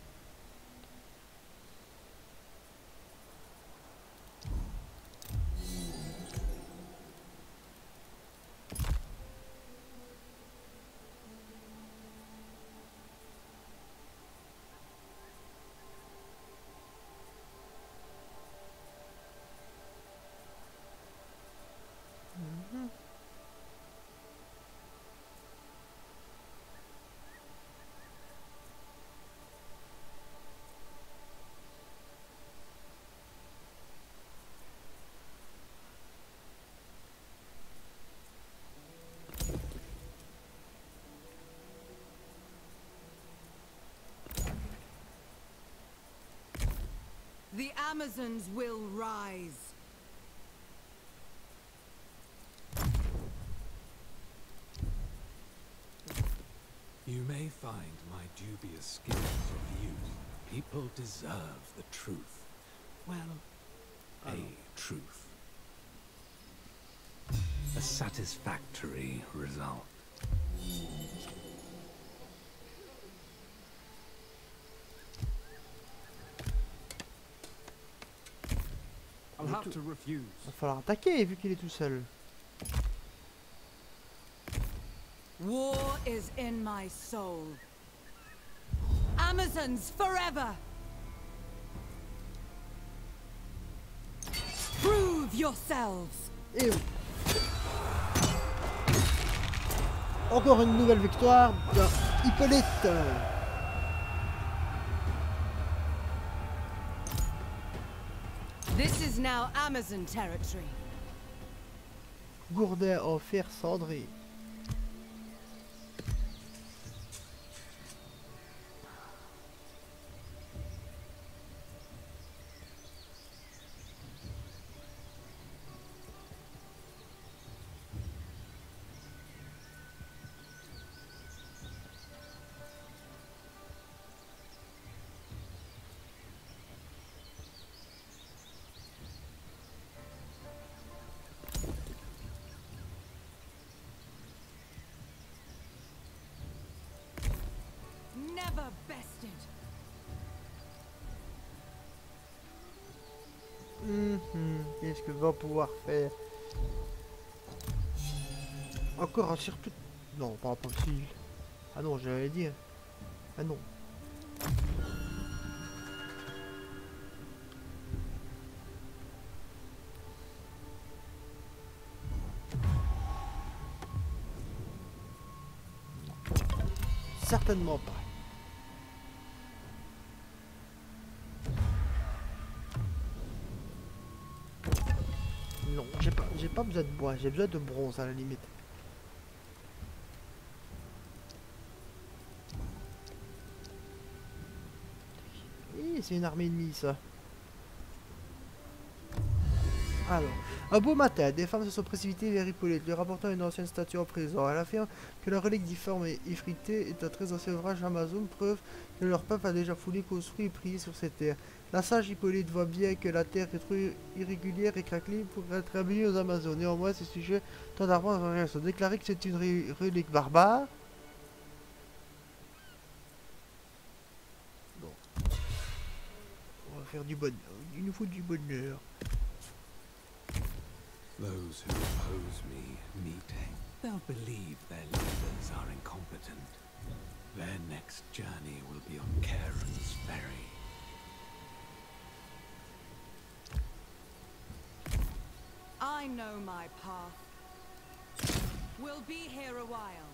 The Amazons will rise. You may find my dubious skills of use. People deserve the truth. Well, a truth. A satisfactory result. I'll have to refuse. Va falloir attaquer vu qu'il est tout seul. War is in my soul. Amazons forever! Prove yourselves! Et oui. Encore une nouvelle victoire d'Hippolyte. This is now Amazon territory. Gourdin en fer cendré. Never bested. Qu'est-ce que va pouvoir faire? Encore un surtout. Non, pas possible. Ah non, j'allais dire. Ah non. Certainement pas. Non, j'ai pas besoin de bois, j'ai besoin de bronze à la limite. c'est une armée ennemie, ça. Alors, un beau matin, des femmes se sont précipitées vers Hippolyte, lui rapportant une ancienne statue en présent. Elle affirme que la relique difforme et effritée est un très ancien ouvrage Amazon, preuve que leur peuple a déjà foulé, construit et prié sur cette terre. La sage Hippolyte voit bien que la terre est trop irrégulière et craquelée pour être abonnée aux Amazones. Néanmoins, ces sujets tentent à sont déclarés que c'est une relique barbare. Bon. On va faire du bonheur. Il nous faut du bonheur. Those who oppose me meet. They'll believe their leaders are incompetent. Their next journey will be on Karen's Ferry. I know my path. We'll be here a while.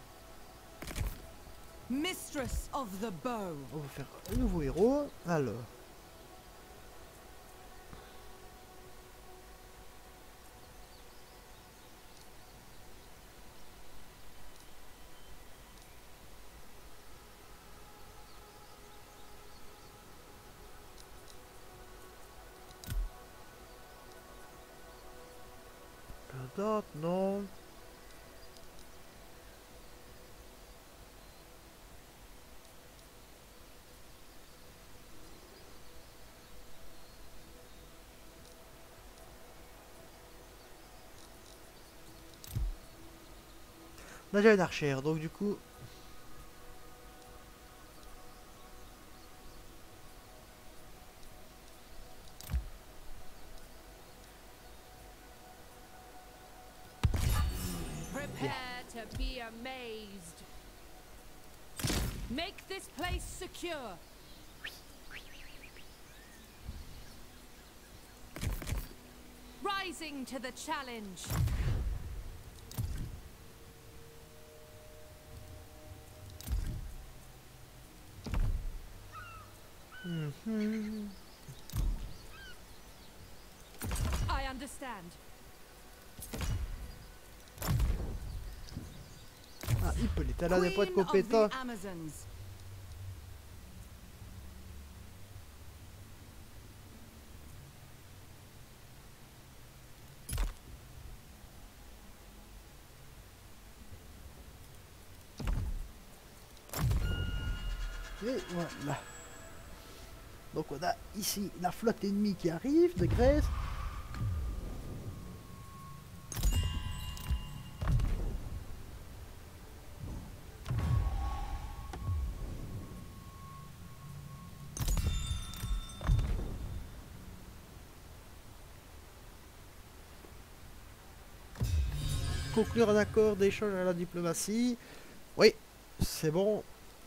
Mistress of the bow. On va faire un nouveau héros. Alors. D'autres, non. On a déjà une archère, donc du coup... Prepare to be amazed. Make this place secure. Rising to the challenge. I understand. Ah, Hippolyte, elle a des points de Queen of compétence. the Amazons. Et voilà. Donc on a ici la flotte ennemie qui arrive de Grèce. Conclure un accord d'échange à la diplomatie. Oui, c'est bon.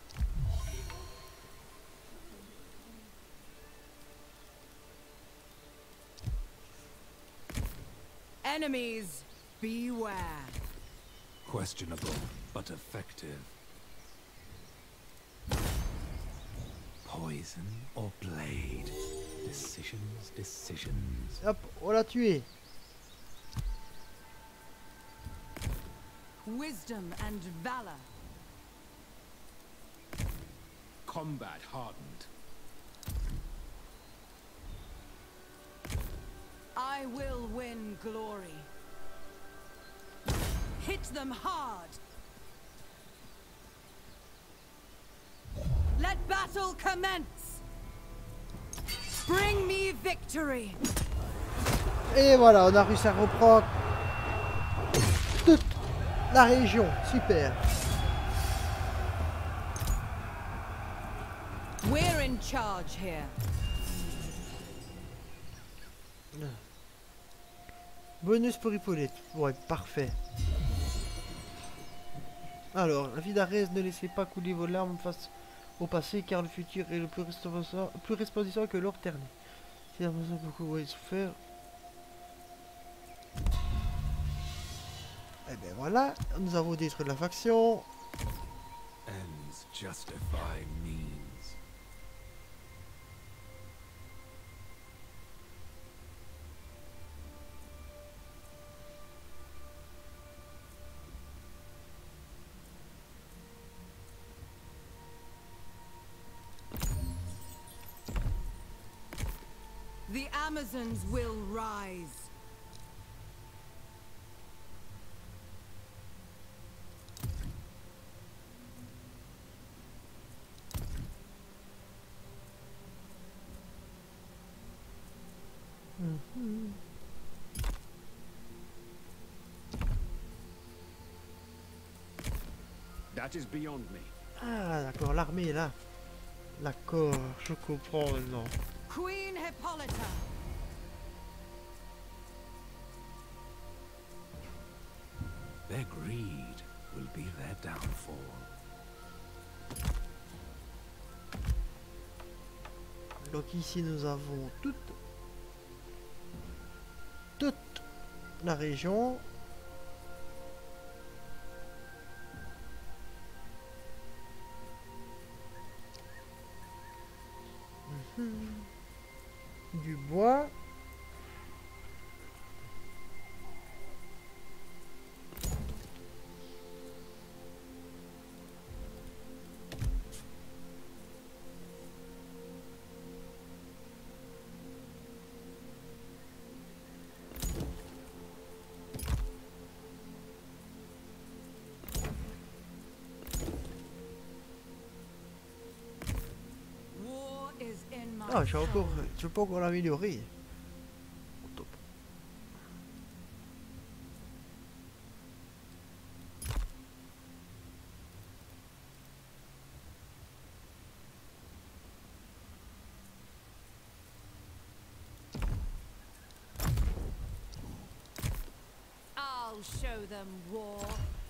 Enemies, beware. Questionable, but effective. Poison or blade? Decisions, decisions. Hop, on l'a tué. Wisdom and valor. Combat hardened. I will win glory. Hit them hard. Let battle commence. Bring me victory. Et voilà, on a réussi à reprendre toute la région. Super. We're in charge here. Bonus pour Hippolyte. Ouais, parfait. Alors, la vie d'Arès, ne laissez pas couler vos larmes face au passé, car le futur est le plus resplendissant que l'or terni. Si la maison beaucoup vous avez souffert. Et bien voilà, nous avons détruit la faction. Ends justify means. The Amazons will rise. That is beyond me. Ah, d'accord, l'armée est là. D'accord, je comprends maintenant. Queen Hippolyta. Their greed will be their downfall. Donc ici nous avons toute la région. Du bois. War is in my Ah, je soul. peux encore l'améliorer. Top. I'll show them war.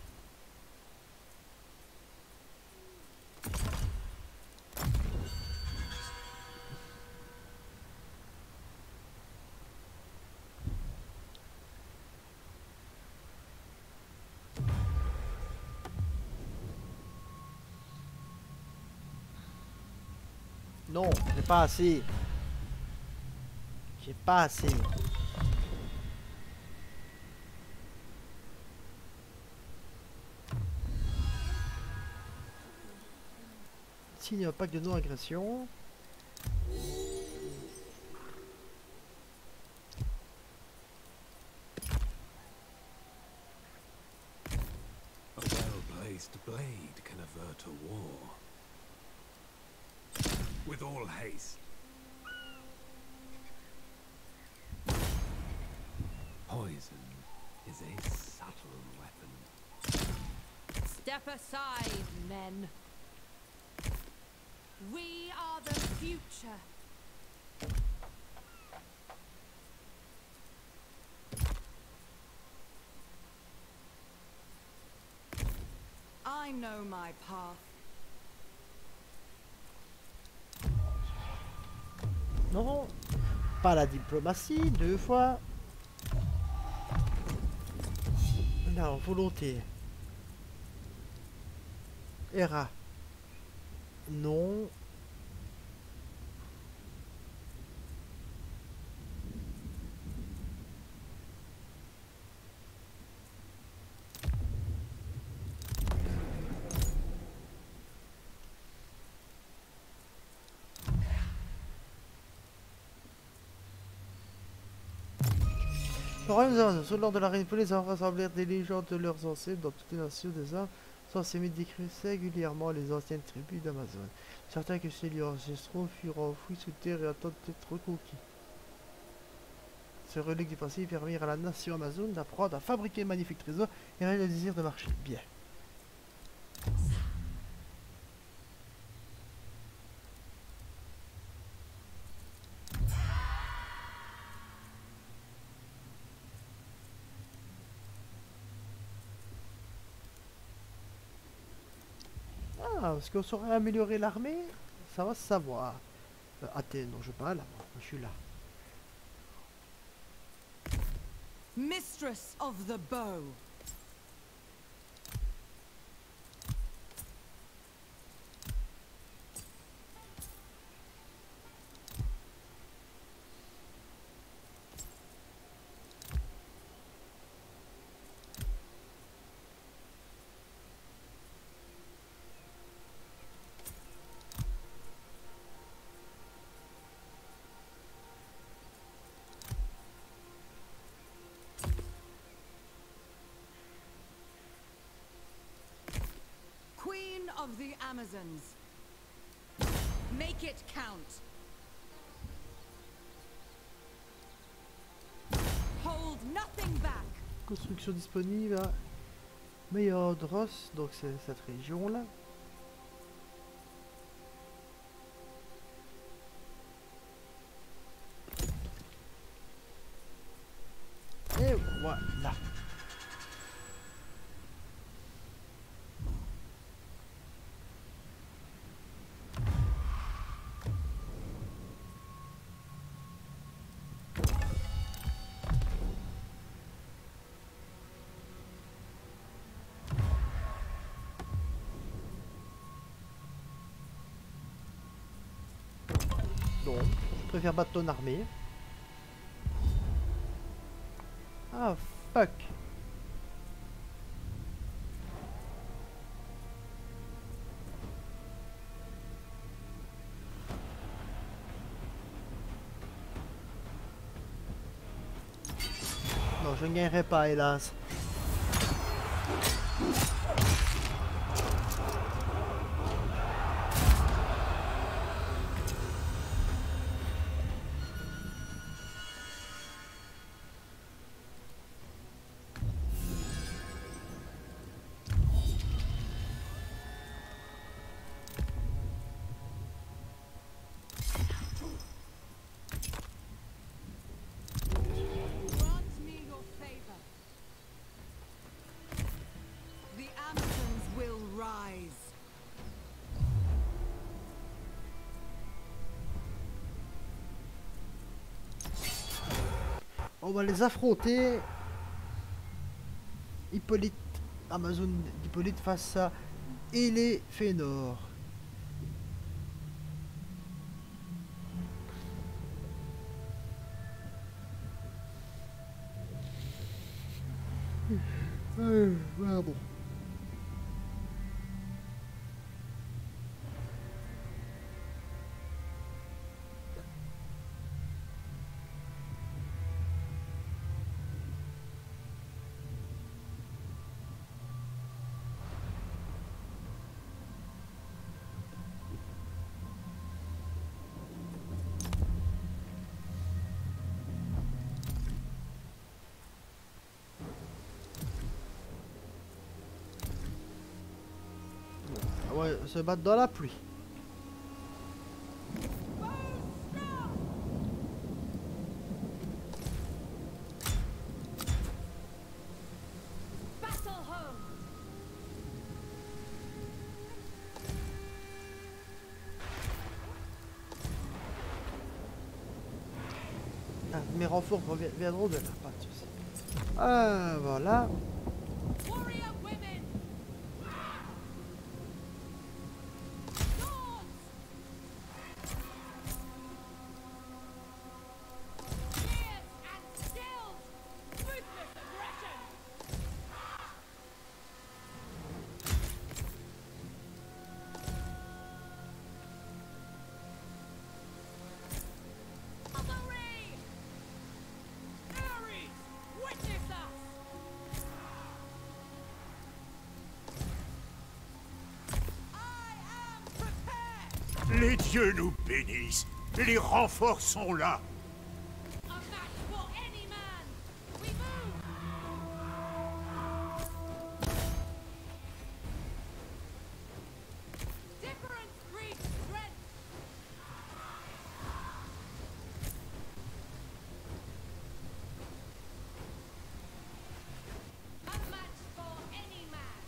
Non, j'ai pas assez. J'ai pas assez. Signe un pacte de non-agression. A well-placed blade can avert a war. With all haste. Poison is a subtle weapon. Step aside, men. We are the future. I know my path. Non, pas la diplomatie, 2 fois. Non, volonté. Hera. Non. Le royaume des lors de la reine Hippolyte, ont rassemblé des légendes de leurs ancêtres dans toutes les nations des hommes, sans s'aimer décrire régulièrement les anciennes tribus d'Amazon. Certains que ces lieux ancestraux furent enfouis sous terre et attendent d'être reconquis. Ce relique du passé permirent à la nation Amazon d'apprendre à fabriquer de magnifiques trésors et à le désir de marcher. Bien. Ah, est-ce qu'on saurait améliorer l'armée? Ça va se savoir. Athènes, non, je pas là, moi, je suis là. Mistress of the bow. Amazons. Make it count. Hold nothing back. Construction disponible à Meillordros, donc c'est cette région là. Et voilà. Donc, je préfère battre ton armée. Ah, fuck. Non, je ne gagnerai pas, hélas. Grant me your favor. The Amazons will rise. On va les affronter. Hippolyte, Amazon d'Hippolyte face à Elé Fénor. Voilà, bon. Ouais, se battre dans la pluie. Battle home. Ah, mes renforts viendront de là, pas de soucis. Ah, voilà. Warrior women. Swords. Spears and skills. Ruthless aggression. Cavalry. Ares, witness us. I am prepared. Les dieux nous bénissent. Les renforts sont là. A match for any man. We move. Difference breeds strength. A match for any man.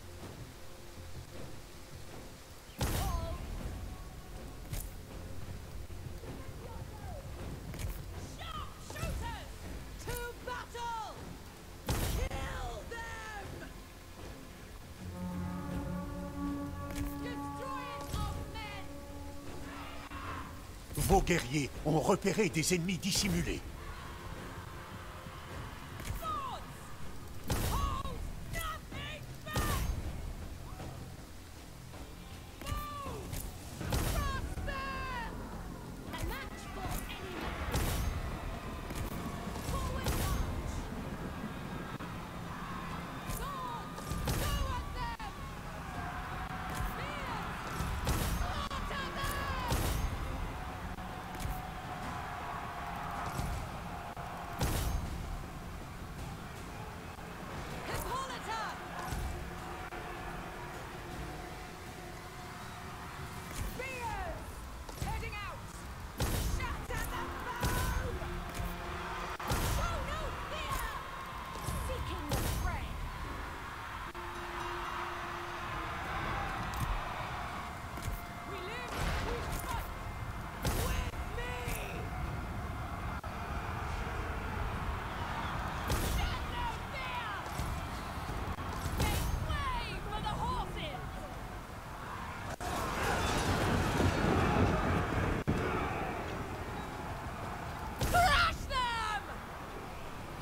All. Sharpshooters! To battle! Kill them! Destroyers of men! Vos guerriers ont repéré des ennemis dissimulés. Swords! Hold nothing back! Move! Prosper! A match for any man! Forward march! Swords! Go at them! Spears!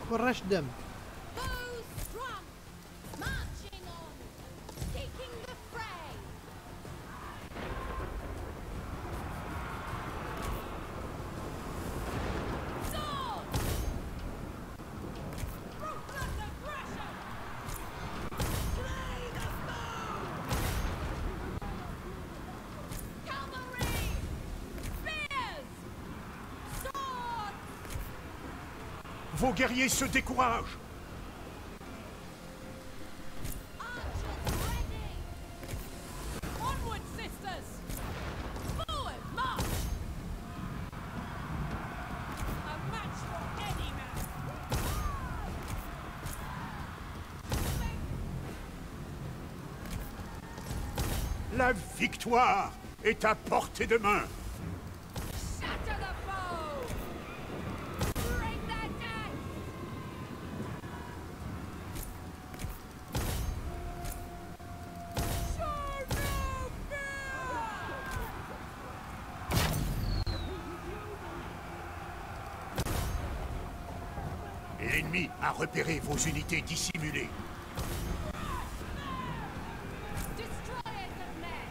Crush them. Bow strong, marching on, seeking the fray. Sword! Ruthless aggression! Slay the foe! Cavalry! Spears! Swords! Vos guerriers se découragent. Archers ready! Onward, sisters! Forward, march! A match for any man! La victoire est à portée de main. Shatter the foe! Break their deck! Show no fear! L'ennemi a repéré vos unités dissimulées. Destroyers of men!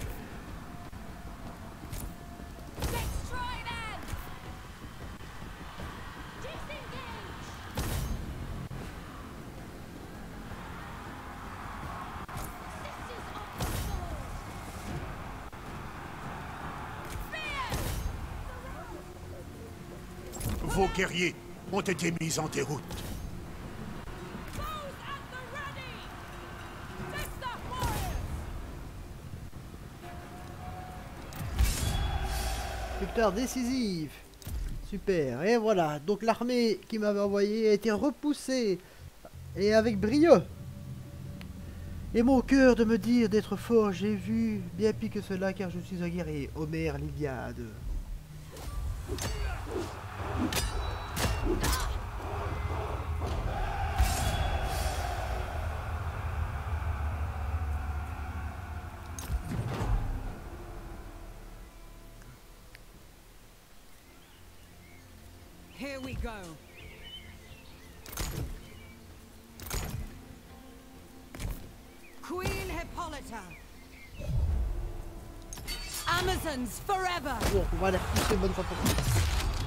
Destroy them! Disengage! Sisters of the sword! Spears! Vos guerriers ont été mis en déroute. Bows at the ready! Sister warriors! Victoire décisive. Super. Et voilà. Donc l'armée qui m'avait envoyé a été repoussée. Et avec brio. Et mon cœur de me dire d'être fort, j'ai vu bien pis que cela car je suis un guerrier. Homère l'Iliade. Here we go. Queen Hippolyta. Amazons forever. Bon, on va les repousser une bonne fois pour toutes.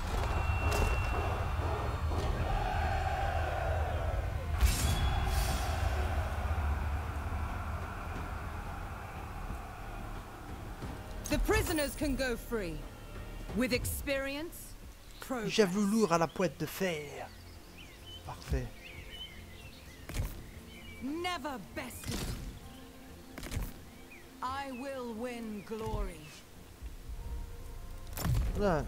The prisoners can go free. With experience, progress. Javelot lourd à la pointe de fer. Parfait. Never bested. I will win glory. Voilà.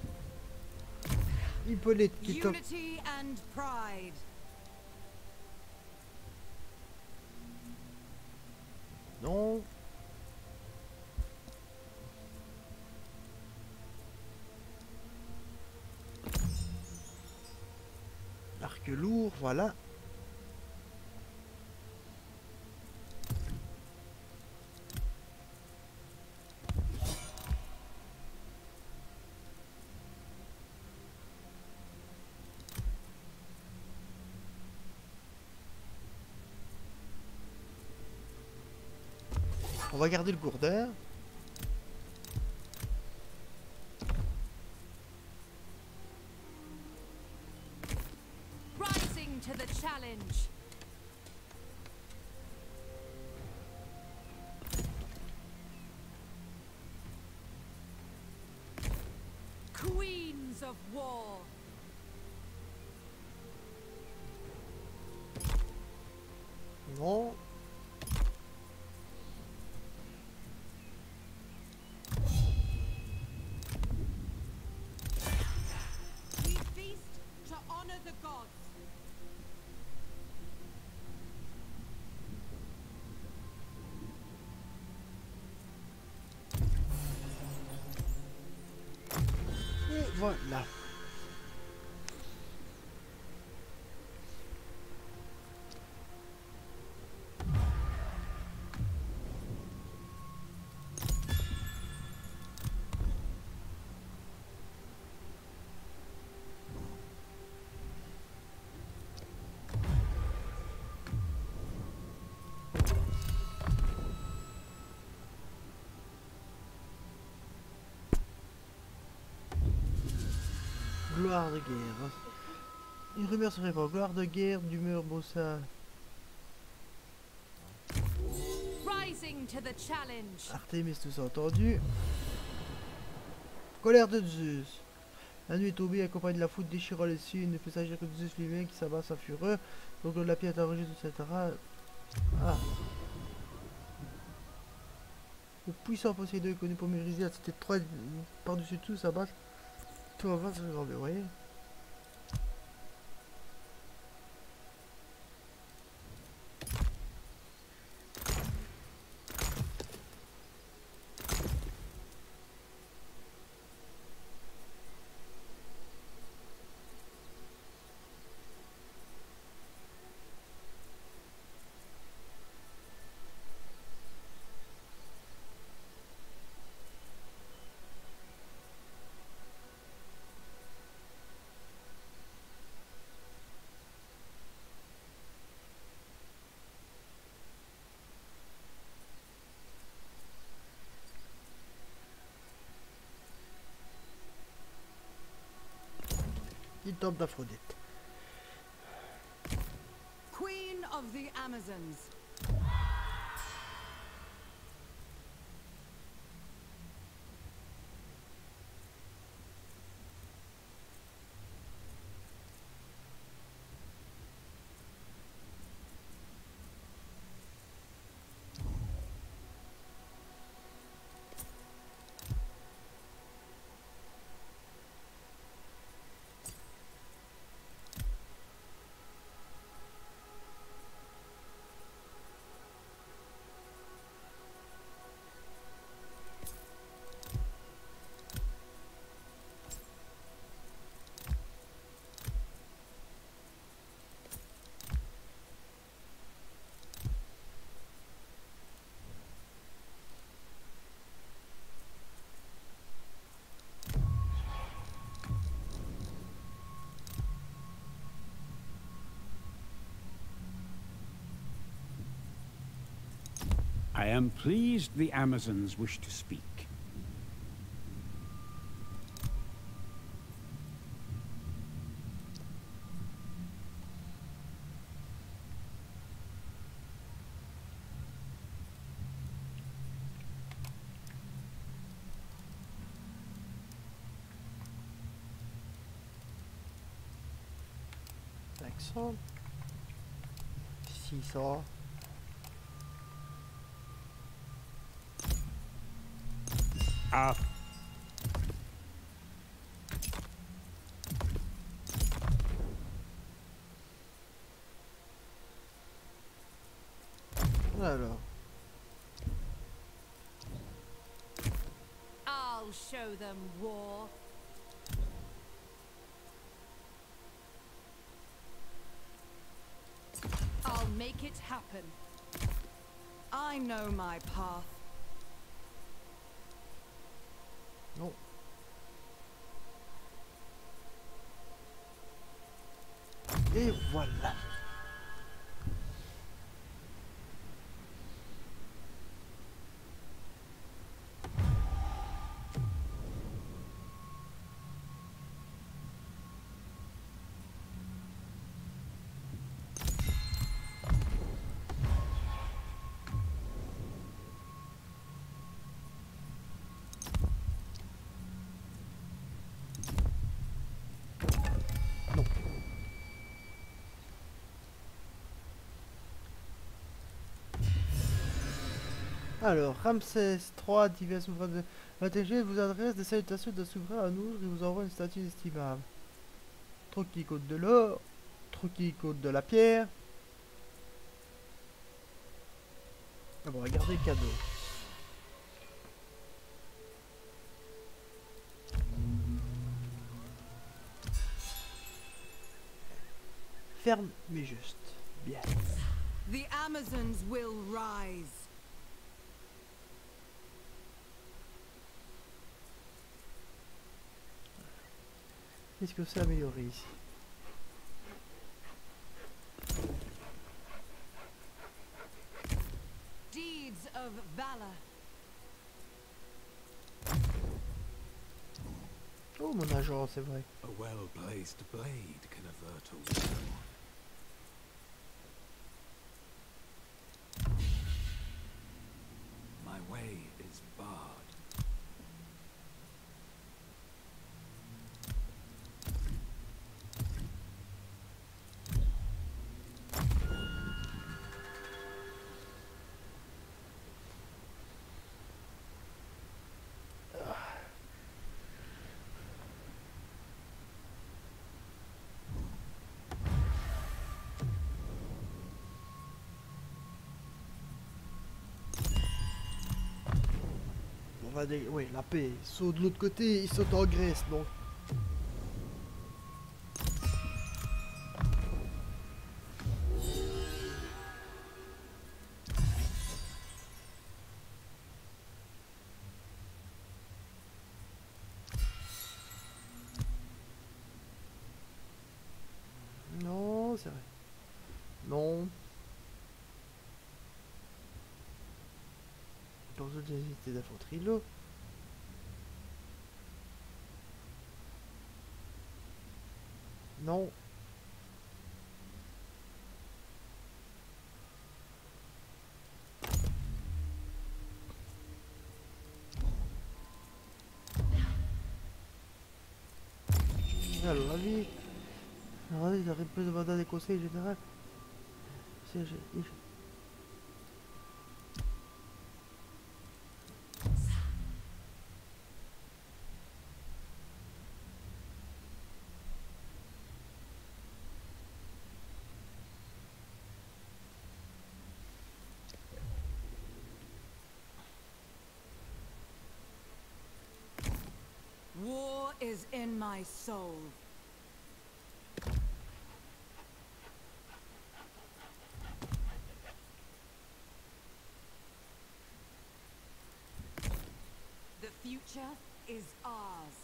Hippolyte qui tombe. Unity and pride. Non. Arc lourd, voilà. On va garder le gourdin. Rising to the challenge! Queens of war! Non. We feast to honor the gods. Et voilà. Gloire de guerre. Une rumeur se répand. Gloire de guerre du mur Bossa. Rising to the challenge. Artémis, tous entendu. Colère de Zeus. La nuit est tombée, accompagnée de la foudre déchirant les cieux. Il ne peut s'agir que de Zeus lui-même qui s'abat sa fureur. Donc la pierre est enregistrée, etc. Ah. Le puissant Poséidon est connu pour maîtriser la cité de Troie par-dessus tout, s'abattre. Tout en vain, c'est grand, vous voyez. Il tombe d'Aphrodite. Queen of the Amazons. I am pleased the Amazons wish to speak. Accent. 600. Ah, Alors. I'll show them war. I'll make it happen. I know my path. Non. Et voilà. Alors, Ramsès III, divers souverains de l'intelligence, vous adresse des salutations d'un souverain à nous et vous envoie une statue inestimable. Trop qui coûte de l'or, trop qui coûte de la pierre. Ah bon, regardez le cadeau. Ferme mais juste. Bien. The Amazons will rise. Qu'est-ce que c'est amélioré ici? Deeds of valor. Oh, toi, mon agent, c'est vrai. A well-placed blade can avert a war. My way is barred. On va dire, oui, la paix. Ils sont de l'autre côté, ils sont en Grèce, donc. Non, c'est vrai. Non. Dans une unité d'infanterie là. Non. Alors la vie. Alors ils arrivent plus de demander des conseils généraux. War is in my soul. The future is ours.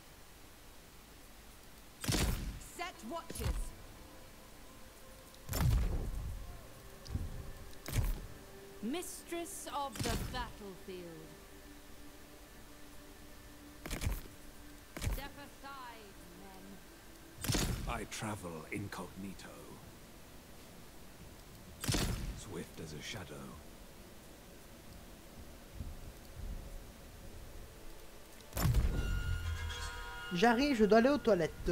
Set watches. Mistress of the battlefield. Step aside, men. I travel incognito. Swift as a shadow. J'arrive, je dois aller aux toilettes.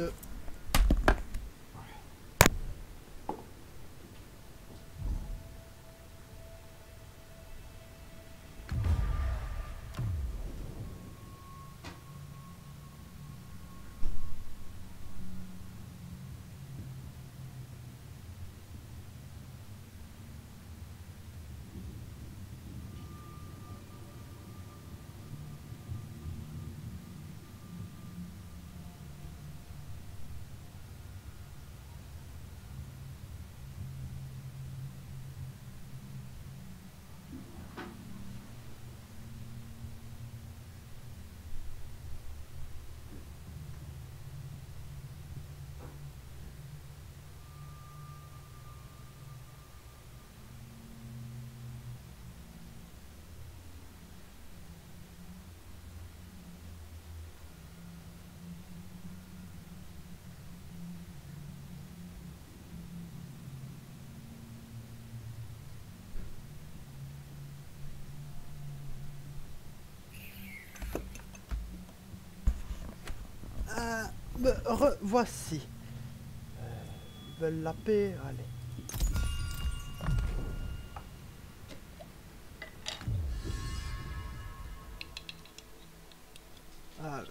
Me revoici. Ils veulent la paix, allez. Alors.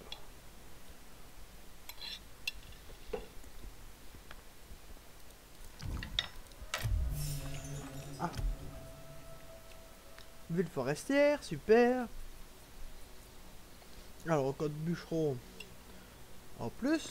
Ah. Ville forestière, super. Alors, code bûcheron. En plus.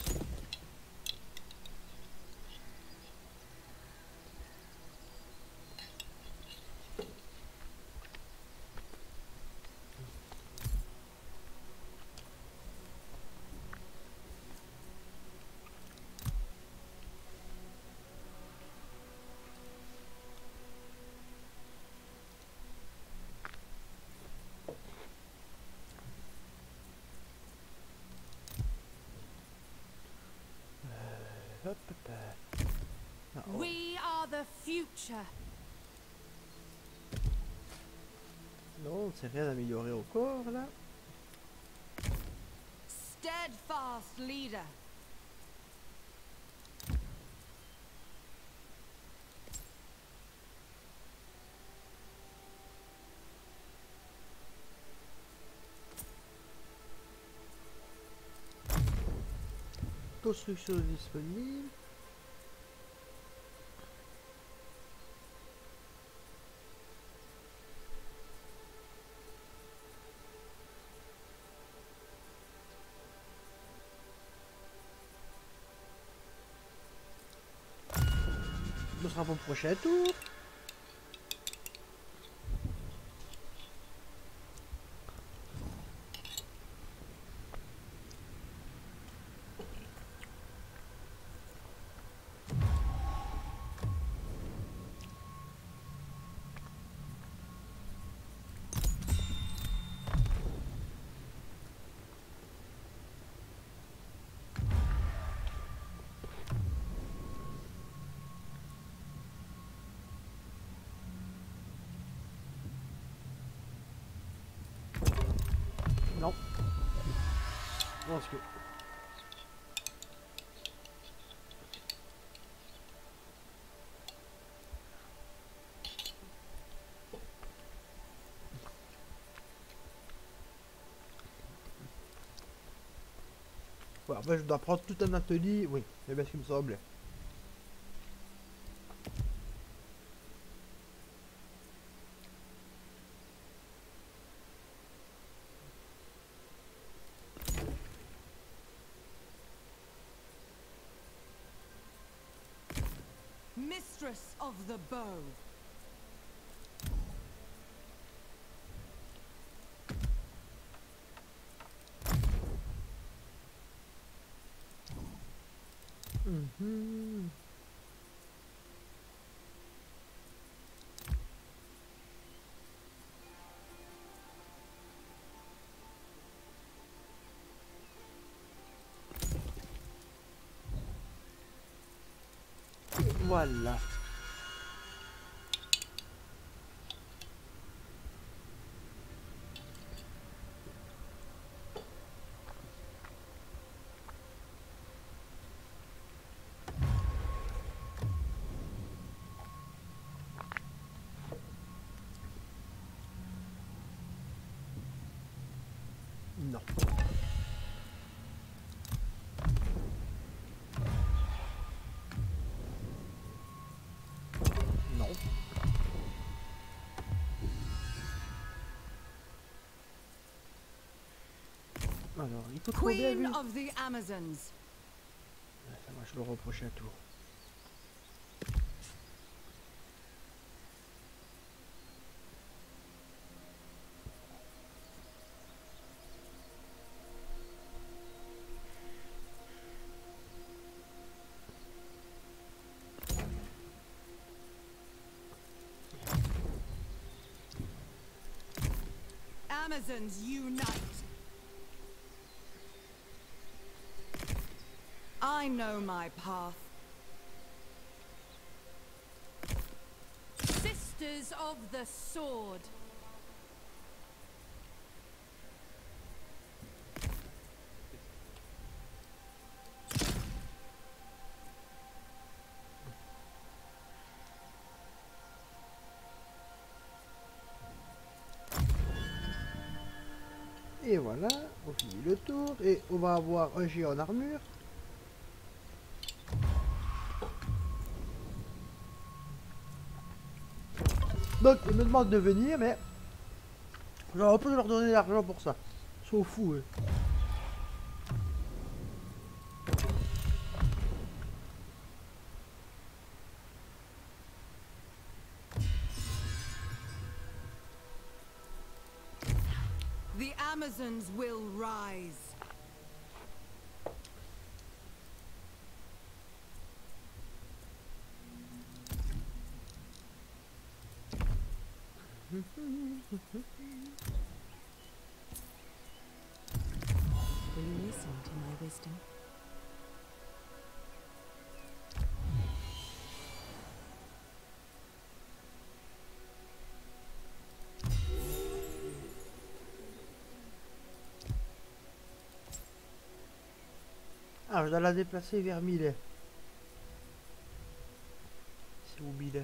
We are the future. Non, on ne s'est rien amélioré encore là. Steadfast leader. Construction disponible. Ce sera pour le prochain tour. Non. Je pense que... Ouais, après je dois prendre tout un atelier, oui, c'est bien ce qui me semblait. Mistress of the bow. Voilà. Non. Non. Alors, il faut trop bien lui. Queen of the Amazons. Ça marche le reprocher à tour. Amazons unite. I know my path. Sisters of the sword. Et voilà, on finit le tour et on va avoir un géant en armure. Donc ils me demandent de venir, mais j'aurais pas leur donner l'argent pour ça. Ils sont fous eux. The Amazons will rise. Will you listen to my wisdom? dois la déplacer vers Milet. C'est où Milet?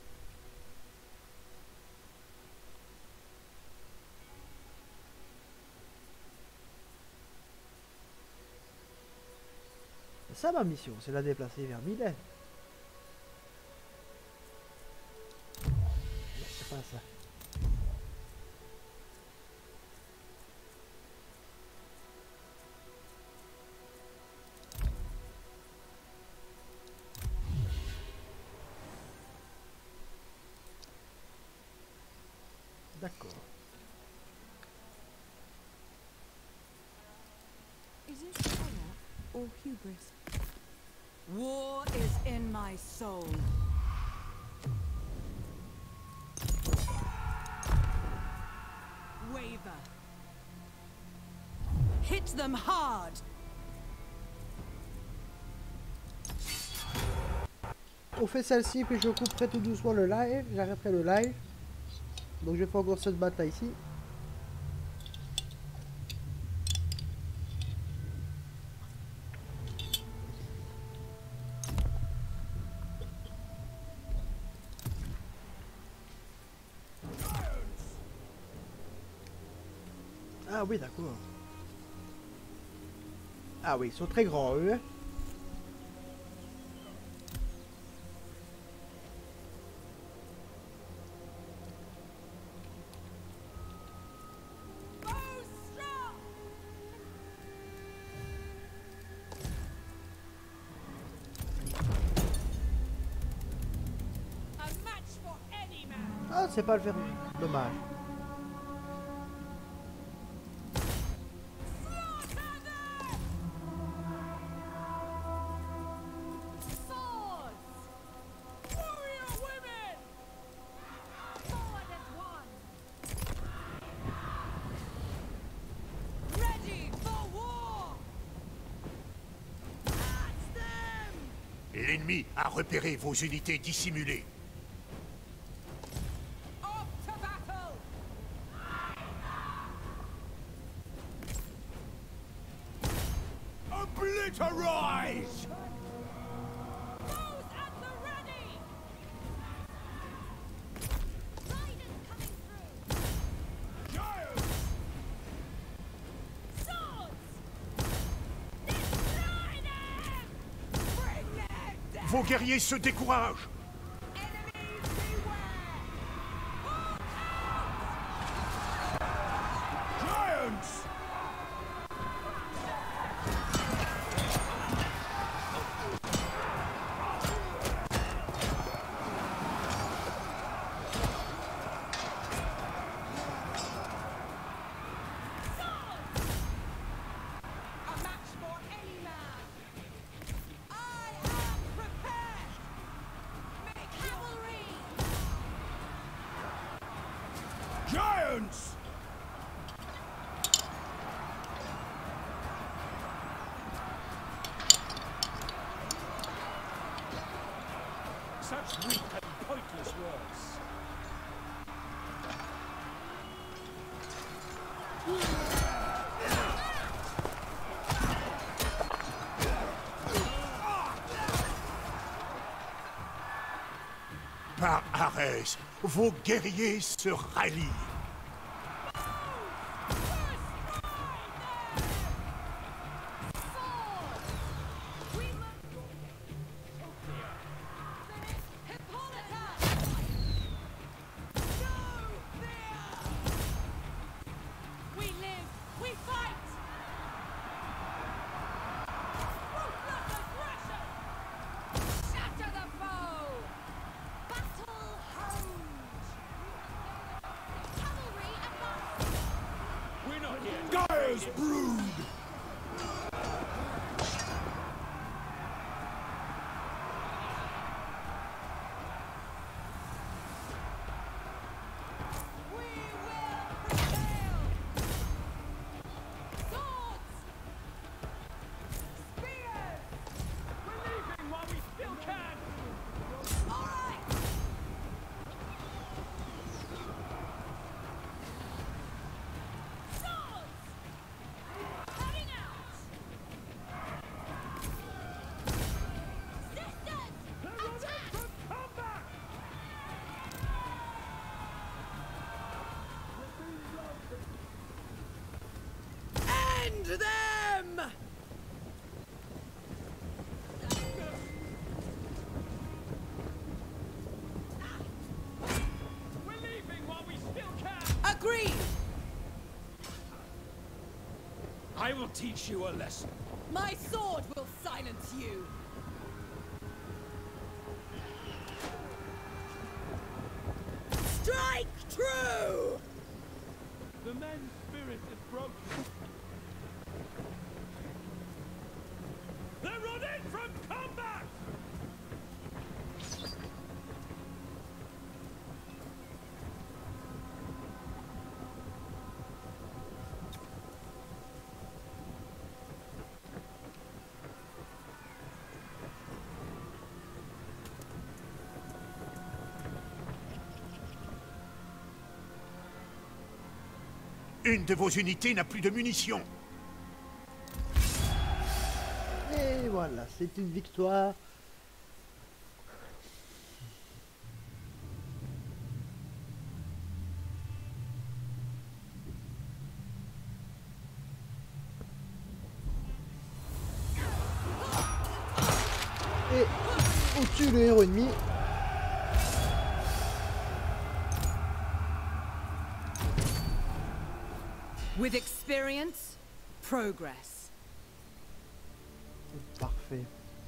C'est ça ma mission, c'est la déplacer vers Milet. C'est pas ça. D'accord. Is it honor or hubris? War is in my soul. Waver. Hit them hard. On fait celle-ci puis je couperai tout doucement le live, j'arrêterai le live. Donc je fais encore cette bataille ici. Ah oui, d'accord. Ah oui, ils sont très grands eux. Ah, c'est pas le verrou. Dommage. L'ennemi a repéré vos unités dissimulées. Obliterate! Vos guerriers se découragent. Giants! Giants! Such weak and pointless words. Par Arès, vos guerriers se rallient. Gaea's brood! to them! We're leaving while we still can! Agreed! I will teach you a lesson. My sword will silence you! Strike true! The men's spirit is broken. They're running from combat! Une de vos unités n'a plus de munitions. Et voilà, c'est une victoire. Et on tue le héros ennemi. With experience, progress. Parfait.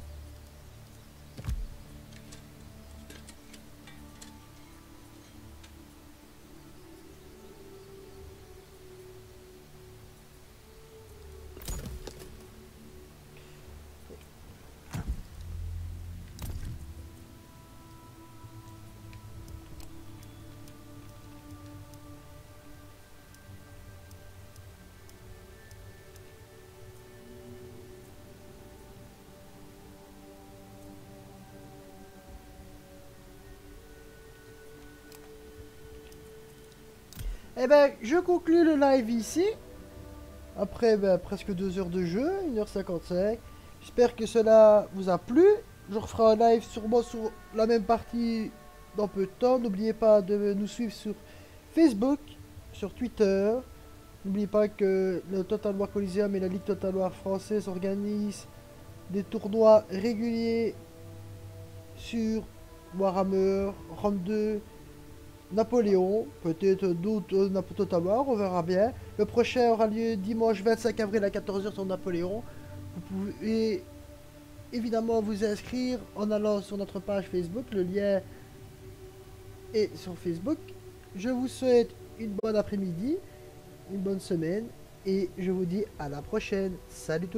Eh ben, je conclue le live ici. Après presque 2 heures de jeu, 1h55. J'espère que cela vous a plu. Je referai un live sûrement sur la même partie dans peu de temps. N'oubliez pas de nous suivre sur Facebook, sur Twitter. N'oubliez pas que le Total War Coliseum et la Ligue Total War française organisent des tournois réguliers sur Warhammer, Rome 2, Napoléon, peut-être d'autres Total War, on verra bien. Le prochain aura lieu dimanche 25 avril à 14 h sur Napoléon. Vous pouvez évidemment vous inscrire en allant sur notre page Facebook, le lien est sur Facebook. Je vous souhaite une bonne après-midi, une bonne semaine et je vous dis à la prochaine. Salut tout le monde.